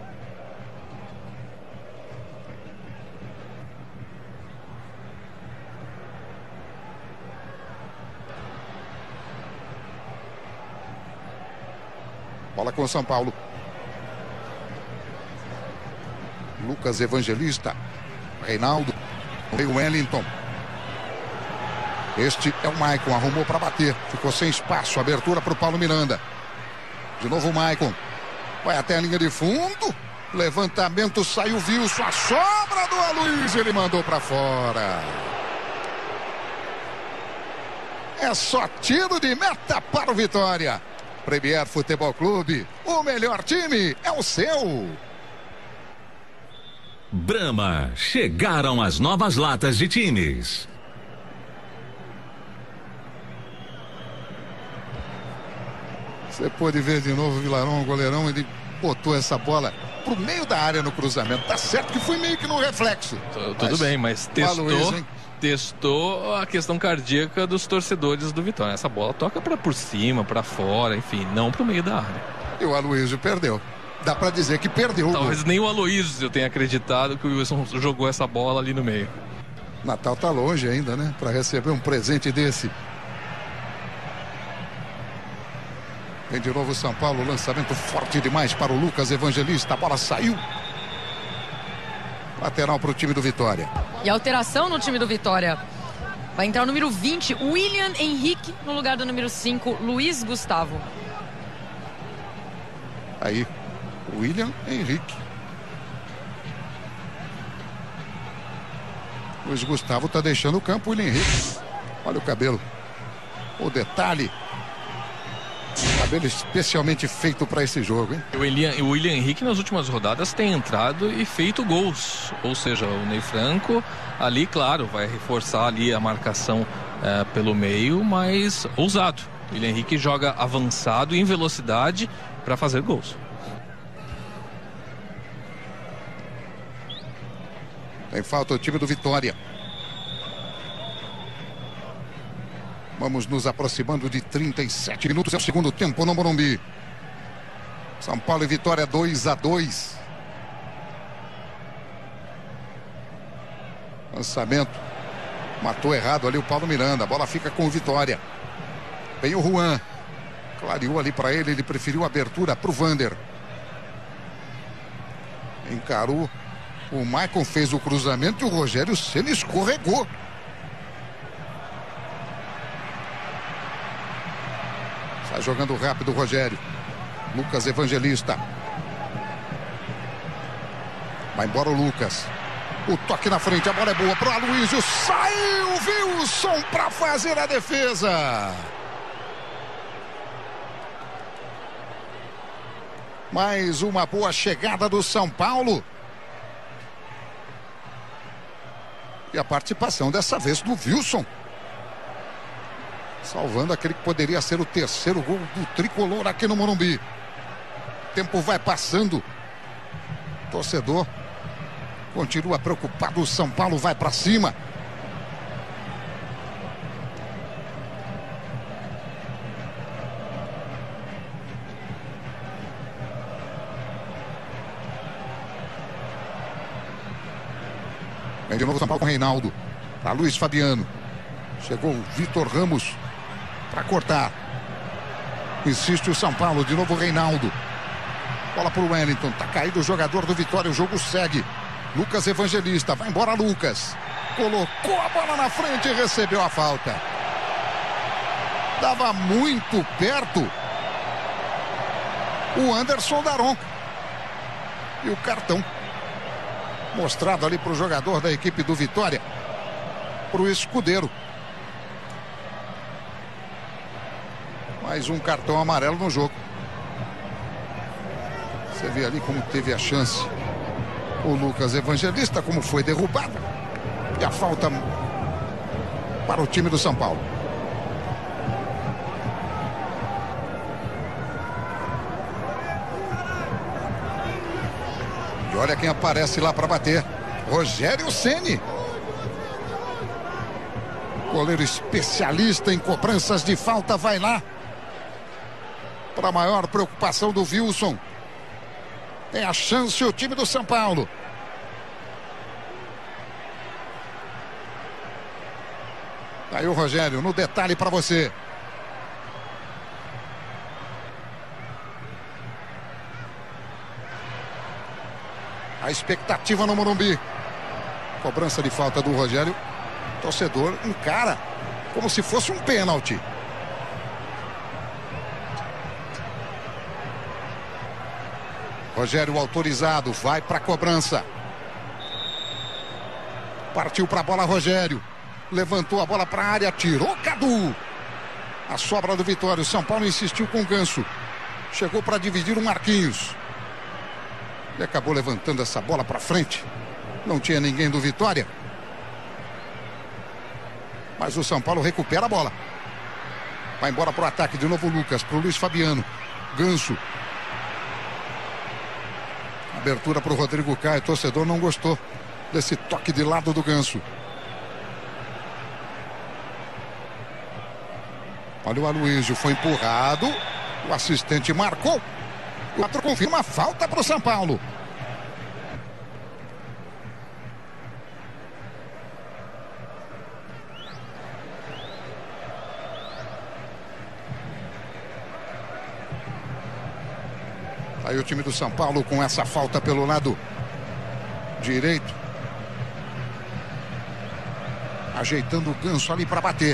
Bola com o São Paulo. Lucas Evangelista. Reinaldo. Veio Wellington. Este é o Maicon. Arrumou para bater. Ficou sem espaço. Abertura para o Paulo Miranda. De novo o Maicon. Vai até a linha de fundo. Levantamento. Saiu o Wilson. A sobra do Aloysio. Ele mandou para fora. É só tiro de meta para o Vitória. Premier Futebol Clube, o melhor time é o seu.
Brahma, chegaram as novas latas de times.
Você pode ver de novo o Vilarão, o goleirão, ele botou essa bola pro meio da área no cruzamento. Tá certo que foi meio que no reflexo.
Tudo mas, bem, mas testou... Aloysio, testou a questão cardíaca dos torcedores do Vitória. Essa bola toca para por cima, para fora, enfim, não para o meio da área.
E o Aloysio perdeu. Dá para dizer que perdeu.
Talvez nem o Aloysio tenha acreditado que o Wilson jogou essa bola ali no meio.
Natal tá longe ainda, né? Para receber um presente desse. Vem de novo o São Paulo, lançamento forte demais para o Lucas Evangelista. A bola saiu. Lateral para o time do Vitória.
E alteração no time do Vitória. Vai entrar o número vinte, William Henrique, no lugar do número cinco, Luiz Gustavo.
Aí, William Henrique. Luiz Gustavo está deixando o campo, William Henrique. Olha o cabelo. O detalhe. Cabelo especialmente feito para esse jogo, hein?
O William, o William Henrique nas últimas rodadas tem entrado e feito gols. Ou seja, o Ney Franco ali, claro, vai reforçar ali a marcação é, pelo meio, mas ousado. O William Henrique joga avançado em velocidade para fazer gols.
Tem falta o time do Vitória. Vamos nos aproximando de trinta e sete minutos. É o segundo tempo no Morumbi. São Paulo e Vitória dois a dois. Lançamento. Matou errado ali o Paulo Miranda. A bola fica com o Vitória. Vem o Juan. Clareou ali para ele. Ele preferiu a abertura para o Vander. Encarou. O Maicon fez o cruzamento e o Rogério Ceni escorregou. Sai jogando rápido o Rogério. Lucas Evangelista. Vai embora o Lucas. O toque na frente, a bola é boa para o Aloysio. Saiu o Wilson para fazer a defesa. Mais uma boa chegada do São Paulo. E a participação dessa vez do Wilson. Salvando aquele que poderia ser o terceiro gol do tricolor aqui no Morumbi. O tempo vai passando. Torcedor continua preocupado. O São Paulo vai para cima. Vem de novo o São Paulo com o Reinaldo. Para Luiz Fabiano. Chegou o Vitor Ramos para cortar. Insiste o São Paulo, de novo o Reinaldo. Bola para o Wellington, tá caído o jogador do Vitória, o jogo segue. Lucas Evangelista, vai embora Lucas. Colocou a bola na frente e recebeu a falta. Estava muito perto o Anderson Daronco. E o cartão mostrado ali para o jogador da equipe do Vitória, para o escudeiro. Mais um cartão amarelo no jogo. Você vê ali como teve a chance o Lucas Evangelista, como foi derrubado. E a falta para o time do São Paulo. E olha quem aparece lá para bater. Rogério Ceni. Goleiro especialista em cobranças de falta, vai lá. Para a maior preocupação do Wilson. Tem a chance o time do São Paulo. Aí o Rogério no detalhe para você. A expectativa no Morumbi. Cobrança de falta do Rogério. Torcedor encara como se fosse um pênalti. Rogério autorizado, vai para a cobrança. Partiu para a bola Rogério. Levantou a bola para a área, tirou Cadu. A sobra do Vitória. O São Paulo insistiu com o Ganso. Chegou para dividir o Marquinhos. Ele acabou levantando essa bola para frente. Não tinha ninguém do Vitória. Mas o São Paulo recupera a bola. Vai embora para o ataque. De novo o Lucas, para o Luiz Fabiano. Ganso. Abertura para o Rodrigo Caio. O torcedor não gostou desse toque de lado do Ganso. Olha o Aloysio, foi empurrado. O assistente marcou. O outro confirma a falta para o São Paulo. Aí o time do São Paulo com essa falta pelo lado direito. Ajeitando o Ganso ali para bater.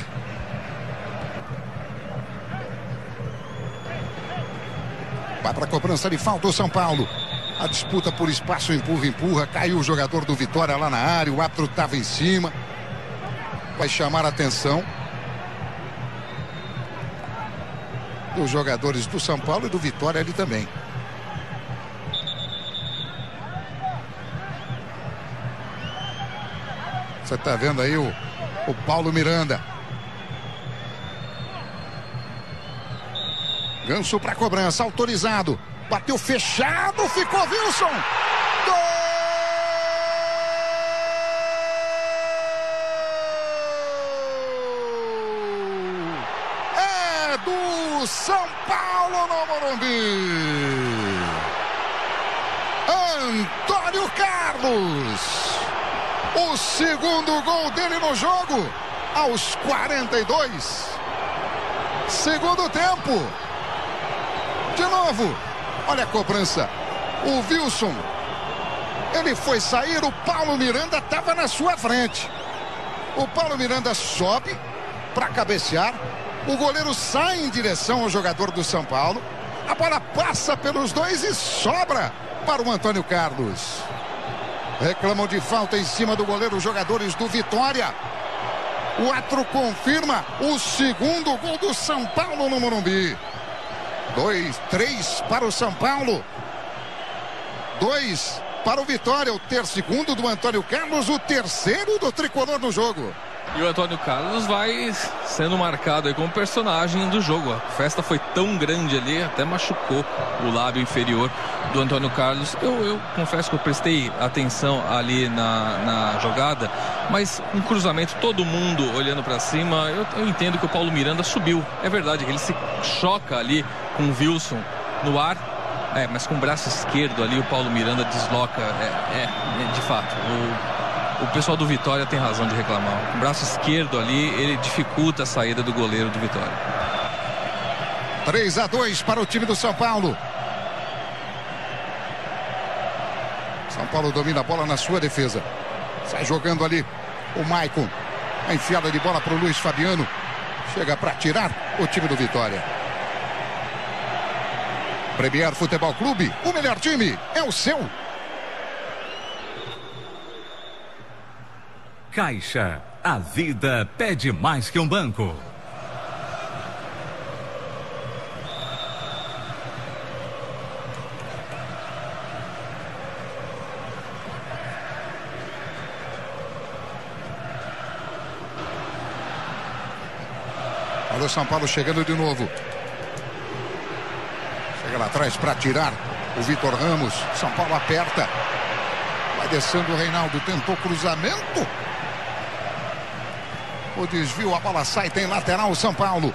Vai para a cobrança de falta o São Paulo. A disputa por espaço, empurra, empurra. Caiu o jogador do Vitória lá na área. O árbitro estava em cima. Vai chamar a atenção dos jogadores do São Paulo e do Vitória ali também. Você está vendo aí o, o Paulo Miranda. Ganso para cobrança, autorizado. Bateu fechado, ficou Wilson. Gol! É do São Paulo no Morumbi. Antônio Carlos. O segundo gol dele no jogo, aos quarenta e dois. Segundo tempo. De novo, olha a cobrança. O Wilson, ele foi sair, o Paulo Miranda estava na sua frente. O Paulo Miranda sobe para cabecear. O goleiro sai em direção ao jogador do São Paulo. A bola passa pelos dois e sobra para o Antônio Carlos. Reclamam de falta em cima do goleiro os jogadores do Vitória. O Atro confirma o segundo gol do São Paulo no Morumbi. Dois, três para o São Paulo. Dois para o Vitória. O ter segundo do Antônio Carlos, o terceiro do tricolor no jogo.
E o Antônio Carlos vai sendo marcado aí como personagem do jogo. A festa foi tão grande ali, até machucou o lábio inferior do Antônio Carlos. Eu, eu confesso que eu prestei atenção ali na, na jogada, mas um cruzamento, todo mundo olhando para cima, eu, eu entendo que o Paulo Miranda subiu. É verdade que ele se choca ali com o Wilson no ar, é, mas com o braço esquerdo ali o Paulo Miranda desloca. É, é, é de fato. O o pessoal do Vitória tem razão de reclamar. O braço esquerdo ali, ele dificulta a saída do goleiro do Vitória.
três a dois para o time do São Paulo. São Paulo domina a bola na sua defesa. Sai jogando ali o Maicon. A enfiada de bola para o Luiz Fabiano. Chega para tirar o time do Vitória. Premier Futebol Clube, o melhor time é o seu.
Caixa, a vida pede mais que um banco.
Olha o São Paulo chegando de novo. Chega lá atrás para tirar o Vitor Ramos. São Paulo aperta. Vai descendo o Reinaldo. Tentou cruzamento. O desvio, a bola sai. Tem lateral o São Paulo.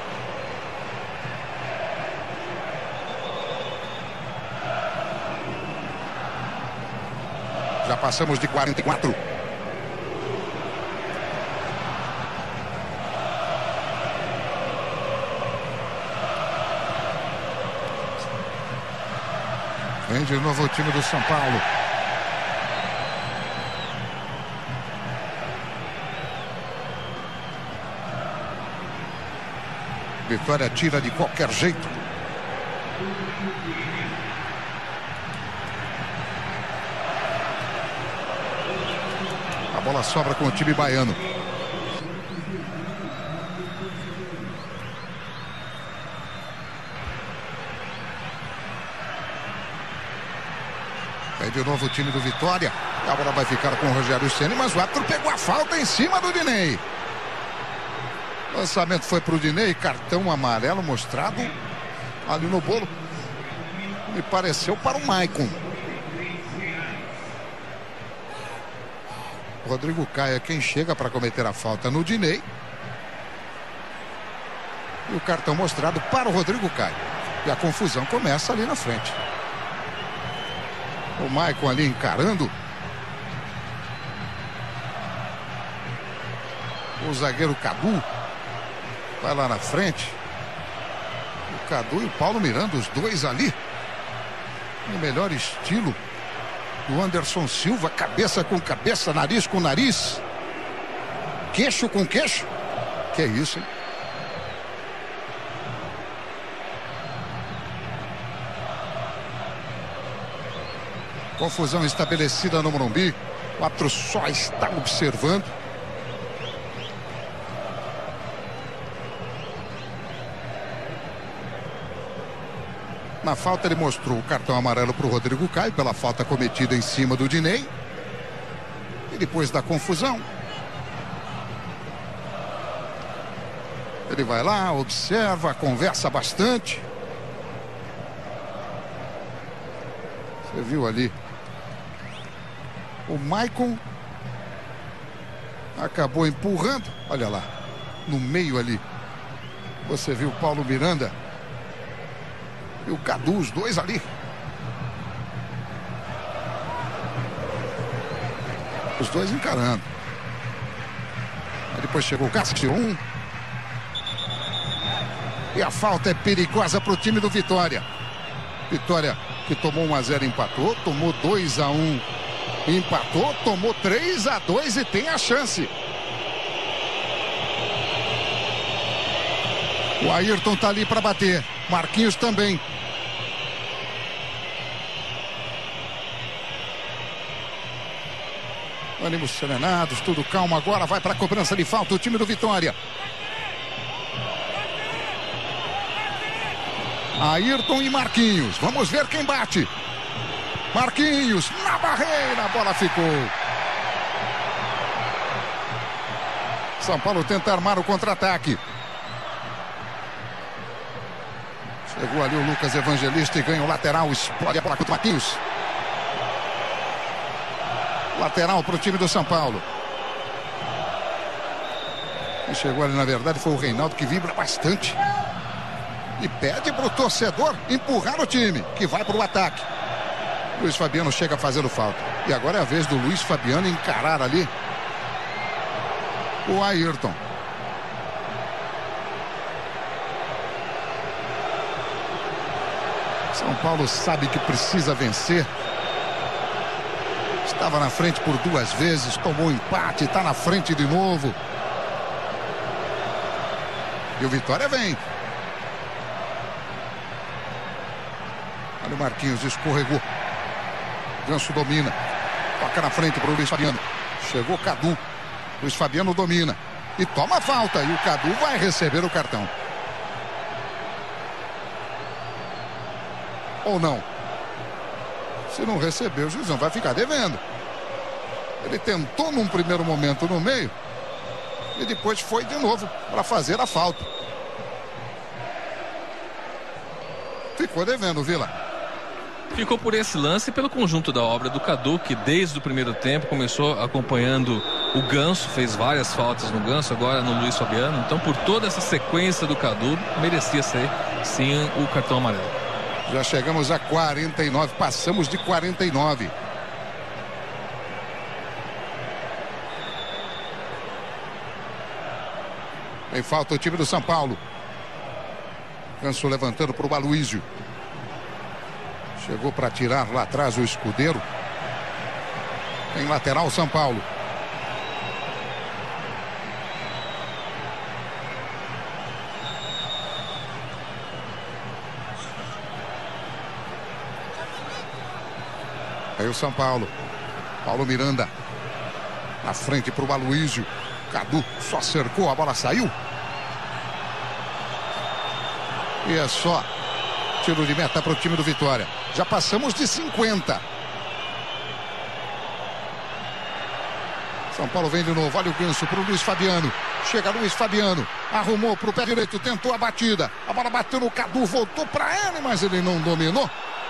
Já passamos de quarenta e quatro. Vem de novo o time do São Paulo. Vitória tira de qualquer jeito. A bola sobra com o time baiano. Vem de novo o time do Vitória. A bola vai ficar com o Rogério Ceni, mas o árbitro pegou a falta em cima do Dinei. O lançamento foi para o Dinei, cartão amarelo mostrado ali no bolo. Me pareceu para o Maicon. Rodrigo Caio é quem chega para cometer a falta no Dinei. E o cartão mostrado para o Rodrigo Caio. E a confusão começa ali na frente. O Maicon ali encarando. O zagueiro Cadu vai lá na frente. O Cadu e o Paulo Miranda, os dois ali. No melhor estilo do Anderson Silva. Cabeça com cabeça, nariz com nariz. Queixo com queixo. Que é isso, hein? Confusão estabelecida no Morumbi. O árbitro só está observando. Na falta ele mostrou o cartão amarelo para o Rodrigo Caio pela falta cometida em cima do Dinei. E depois da confusão, ele vai lá, observa, conversa bastante. Você viu ali? O Maicon acabou empurrando. Olha lá, no meio ali. Você viu o Paulo Miranda e o Cadu, os dois ali. Os dois encarando. Aí depois chegou o Cássio, um. E a falta é perigosa para o time do Vitória. Vitória que tomou um a zero e empatou, tomou dois a um, empatou, tomou três a dois e tem a chance. O Ayrton tá ali para bater, Marquinhos também. Ânimos serenados, tudo calmo agora, vai para a cobrança de falta o time do Vitória. Ayrton e Marquinhos. Vamos ver quem bate. Marquinhos na barreira. A bola ficou. São Paulo tenta armar o contra-ataque. Chegou ali o Lucas Evangelista e ganha o lateral. Explode a bola com o Marquinhos. Lateral para o time do São Paulo. E chegou ali, na verdade, foi o Reinaldo, que vibra bastante. E pede para o torcedor empurrar o time, que vai para o ataque. Luiz Fabiano chega fazendo falta. E agora é a vez do Luiz Fabiano encarar ali o Ayrton. São Paulo sabe que precisa vencer. Estava na frente por duas vezes, tomou um empate, está na frente de novo. E o Vitória vem. Olha o Marquinhos, escorregou. Ganso domina. Toca na frente para o Luiz Fabiano. Chegou Cadu. Luiz Fabiano domina. E toma a falta. E o Cadu vai receber o cartão. Ou não? Se não receber, o juizão vai ficar devendo. Ele tentou num primeiro momento no meio. E depois foi de novo para fazer a falta. Ficou devendo, Vila.
Ficou por esse lance e pelo conjunto da obra do Cadu, que desde o primeiro tempo começou acompanhando o Ganso, fez várias faltas no Ganso, agora no Luiz Fabiano. Então, por toda essa sequência do Cadu, merecia ser, sim, o cartão amarelo.
Já chegamos a quarenta e nove, passamos de quarenta e nove. Tem falta o time do São Paulo. Ganso levantando para o Aloísio. Chegou para tirar lá atrás o Escudeiro. Tem lateral São Paulo. Aí o São Paulo. Paulo Miranda. Na frente para o Aloísio. Cadu só cercou, a bola saiu. E é só tiro de meta para o time do Vitória. Já passamos de cinquenta. São Paulo vem de novo. Olha o Ganso para o Luiz Fabiano. Chega Luiz Fabiano. Arrumou para o pé direito. Tentou a batida. A bola bateu no Cadu. Voltou para ele, mas ele não dominou.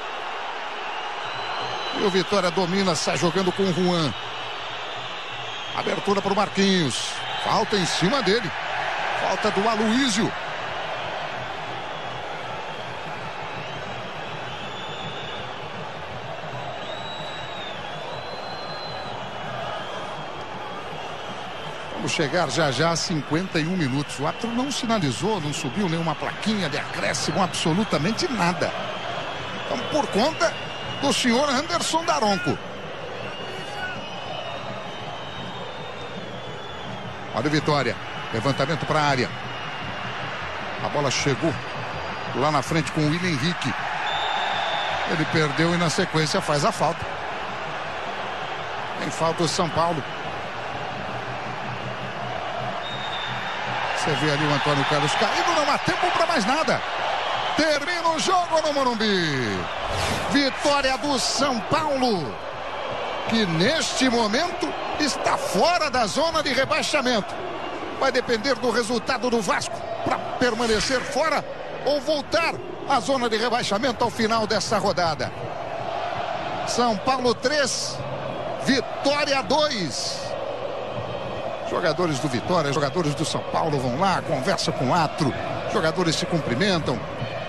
E o Vitória domina. Sai jogando com o Juan. Abertura para o Marquinhos. Falta em cima dele. Falta do Aloísio. Vamos chegar já já a cinquenta e um minutos. O árbitro não sinalizou, não subiu nenhuma plaquinha de acréscimo, absolutamente nada. Então, por conta do senhor Anderson Daronco. Olha o Vitória. Levantamento para a área. A bola chegou lá na frente com o William Henrique. Ele perdeu e na sequência faz a falta. Tem falta o São Paulo. Você vê ali o Antônio Carlos caído, não há tempo para mais nada. Termina o jogo no Morumbi. Vitória do São Paulo, que neste momento está fora da zona de rebaixamento. Vai depender do resultado do Vasco para permanecer fora ou voltar à zona de rebaixamento ao final dessa rodada. São Paulo três, Vitória dois. Jogadores do Vitória, jogadores do São Paulo vão lá, conversa com o Atro, jogadores se cumprimentam.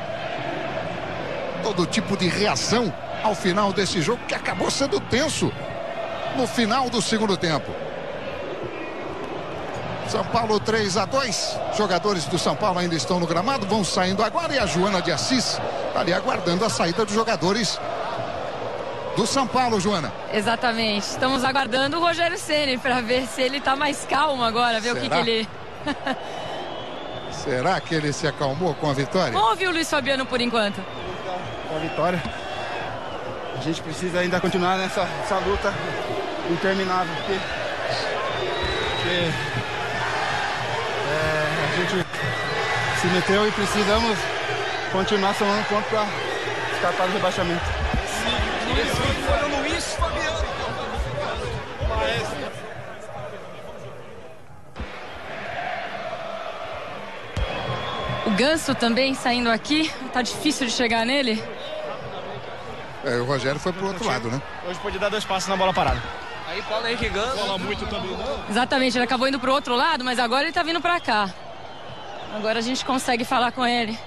Todo tipo de reação ao final desse jogo que acabou sendo tenso no final do segundo tempo. São Paulo três a dois. Jogadores do São Paulo ainda estão no gramado, vão saindo agora e a Joana de Assis está ali aguardando a saída dos jogadores do São Paulo, Joana.
Exatamente. Estamos aguardando o Rogério Ceni para ver se ele está mais calmo agora, ver Será? o que, que ele...
Será que ele se acalmou com a vitória?
Vamos ouvir o Luiz Fabiano por enquanto.
Com a vitória. A gente precisa ainda continuar nessa essa luta interminável, porque, porque é, a gente se meteu e precisamos continuar somando ponto para escapar do rebaixamento.
Foi o Luiz Fabiano.
O Ganso também saindo aqui. Tá difícil de chegar nele.
É, o Rogério foi pro outro lado, né?
Hoje pode dar dois passos na bola parada.
Aí Paulo Henrique Ganso.
Fala muito também, não?
Exatamente, ele acabou indo pro outro lado, mas agora ele tá vindo pra cá. Agora a gente consegue falar com ele.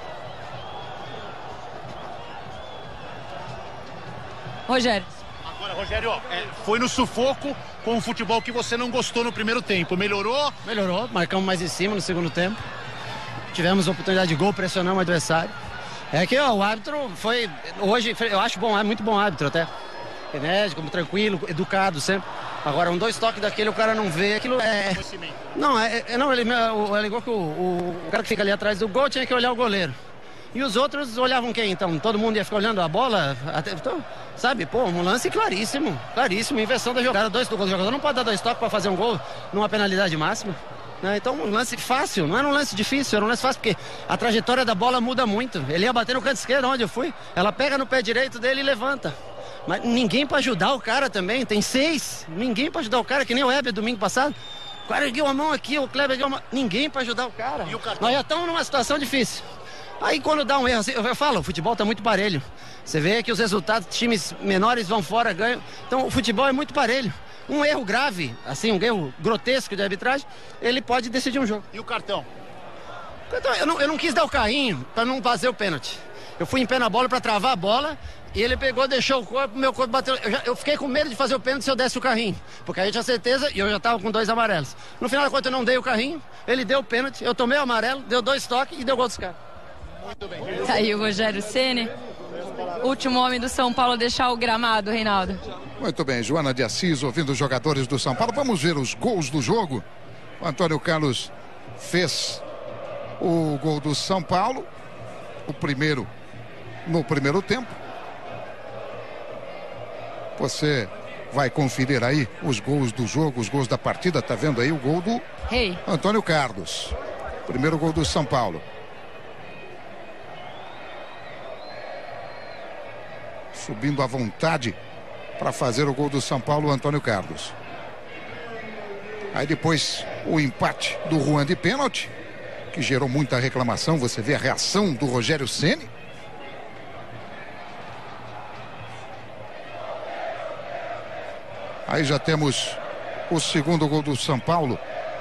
Agora
Rogério.
Rogério, é, foi no sufoco com o futebol que você não gostou no primeiro tempo. Melhorou?
Melhorou, marcamos mais em cima no segundo tempo. Tivemos oportunidade de gol, pressionamos o adversário. É que ó, o árbitro foi, hoje, eu acho bom, é muito bom árbitro até. Enérgico, tranquilo, educado sempre. Agora, um dois toques daquele, o cara não vê, aquilo é... Não, é, é não, ele, é igual que o, o, o cara que fica ali atrás do gol tinha que olhar o goleiro. E os outros olhavam quem, então? Todo mundo ia ficar olhando a bola? Até, então, sabe, pô, um lance claríssimo, claríssimo, inversão da jogada. Dois, o jogador não pode dar dois toques para fazer um gol numa penalidade máxima. Né? Então, um lance fácil, não era um lance difícil, era um lance fácil, porque a trajetória da bola muda muito. Ele ia bater no canto esquerdo, onde eu fui, ela pega no pé direito dele e levanta. Mas ninguém para ajudar o cara também, tem seis, ninguém para ajudar o cara, que nem o Heber domingo passado. O cara ergueu a mão aqui, o Kleber ergueu a mão, ninguém para ajudar o cara. E o Nós já estamos numa situação difícil. Aí quando dá um erro, assim, eu falo, o futebol tá muito parelho. Você vê que os resultados, times menores vão fora, ganham. Então o futebol é muito parelho. Um erro grave, assim, um erro grotesco de arbitragem, ele pode decidir um jogo.
E o cartão?
Então, eu, não, eu não quis dar o carrinho para não fazer o pênalti. Eu fui em pé na bola para travar a bola e ele pegou, deixou o corpo, meu corpo bateu. Eu, já, eu fiquei com medo de fazer o pênalti se eu desse o carrinho, porque aí eu tinha certeza e eu já tava com dois amarelos. No final da conta eu não dei o carrinho, ele deu o pênalti, eu tomei o amarelo, deu dois toques e deu gol dos caras.
Muito bem. Tá aí o Rogério Ceni, último homem do São Paulo a deixar o gramado, Reinaldo.
Muito bem, Joana de Assis ouvindo os jogadores do São Paulo. Vamos ver os gols do jogo. O Antônio Carlos fez o gol do São Paulo, o primeiro no primeiro tempo. Você vai conferir aí os gols do jogo, os gols da partida. Tá vendo aí o gol do
Hey.
Antônio Carlos. Primeiro gol do São Paulo. Subindo à vontade para fazer o gol do São Paulo, Antônio Carlos. Aí depois o empate do Juan de pênalti, que gerou muita reclamação. Você vê a reação do Rogério Ceni. Aí já temos o segundo gol do São Paulo.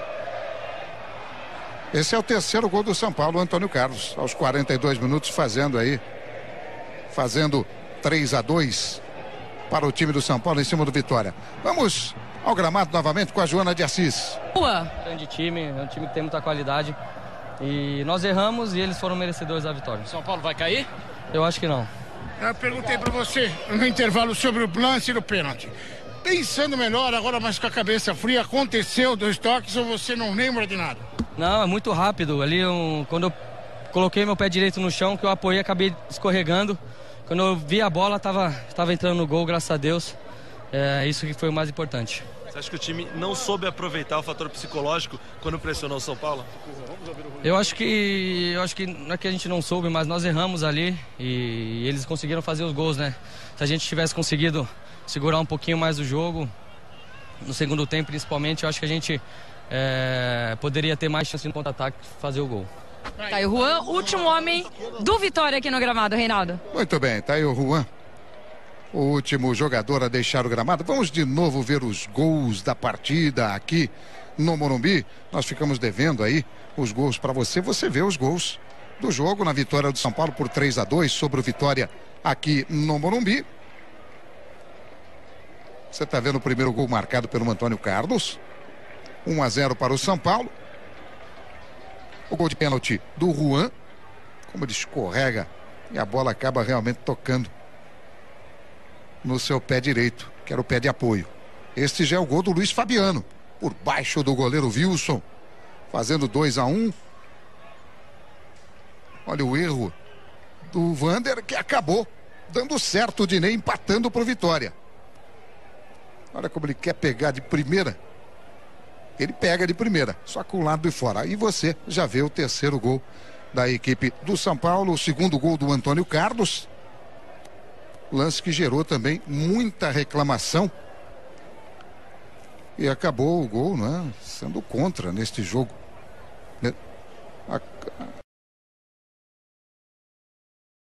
Esse é o terceiro gol do São Paulo, Antônio Carlos, aos quarenta e dois minutos, fazendo aí, fazendo três a dois para o time do São Paulo em cima do Vitória. Vamos ao gramado novamente com a Joana de Assis.
Boa. Grande time, é um time que tem muita qualidade e nós erramos e eles foram merecedores da vitória.
São Paulo vai cair?
Eu acho que não.
Eu perguntei para você no intervalo sobre o lance do pênalti. Pensando melhor, agora mais com a cabeça fria, aconteceu dois toques ou você não lembra de nada?
Não, é muito rápido. Ali, um, quando eu coloquei meu pé direito no chão, que eu apoiei, acabei escorregando. Quando eu vi a bola, estava tava entrando no gol, graças a Deus. É isso que foi o mais importante.
Você acha que o time não soube aproveitar o fator psicológico quando pressionou o São Paulo?
Eu acho que eu acho que não é que a gente não soube, mas nós erramos ali e eles conseguiram fazer os gols, né? Se a gente tivesse conseguido segurar um pouquinho mais o jogo, no segundo tempo principalmente, eu acho que a gente é, poderia ter mais chance no contra-ataque de fazer o gol.
Tá aí o Juan, último homem do Vitória aqui no gramado, Reinaldo.
Muito bem, tá aí o Juan, o último jogador a deixar o gramado. Vamos de novo ver os gols da partida aqui no Morumbi. Nós ficamos devendo aí os gols para você. Você vê os gols do jogo na vitória do São Paulo por três a dois sobre o Vitória aqui no Morumbi. Você está vendo o primeiro gol marcado pelo Antônio Carlos. um a zero para o São Paulo. O gol de pênalti do Juan. Como ele escorrega e a bola acaba realmente tocando no seu pé direito, que era o pé de apoio. Este já é o gol do Luiz Fabiano, por baixo do goleiro Wilson, fazendo dois a um. Olha o erro do Vander, que acabou dando certo o Dinei, empatando para o Vitória. Olha como ele quer pegar de primeira. Ele pega de primeira, só com o lado de fora. Aí você já vê o terceiro gol da equipe do São Paulo, o segundo gol do Antônio Carlos. Lance que gerou também muita reclamação. E acabou o gol, né, sendo contra neste jogo.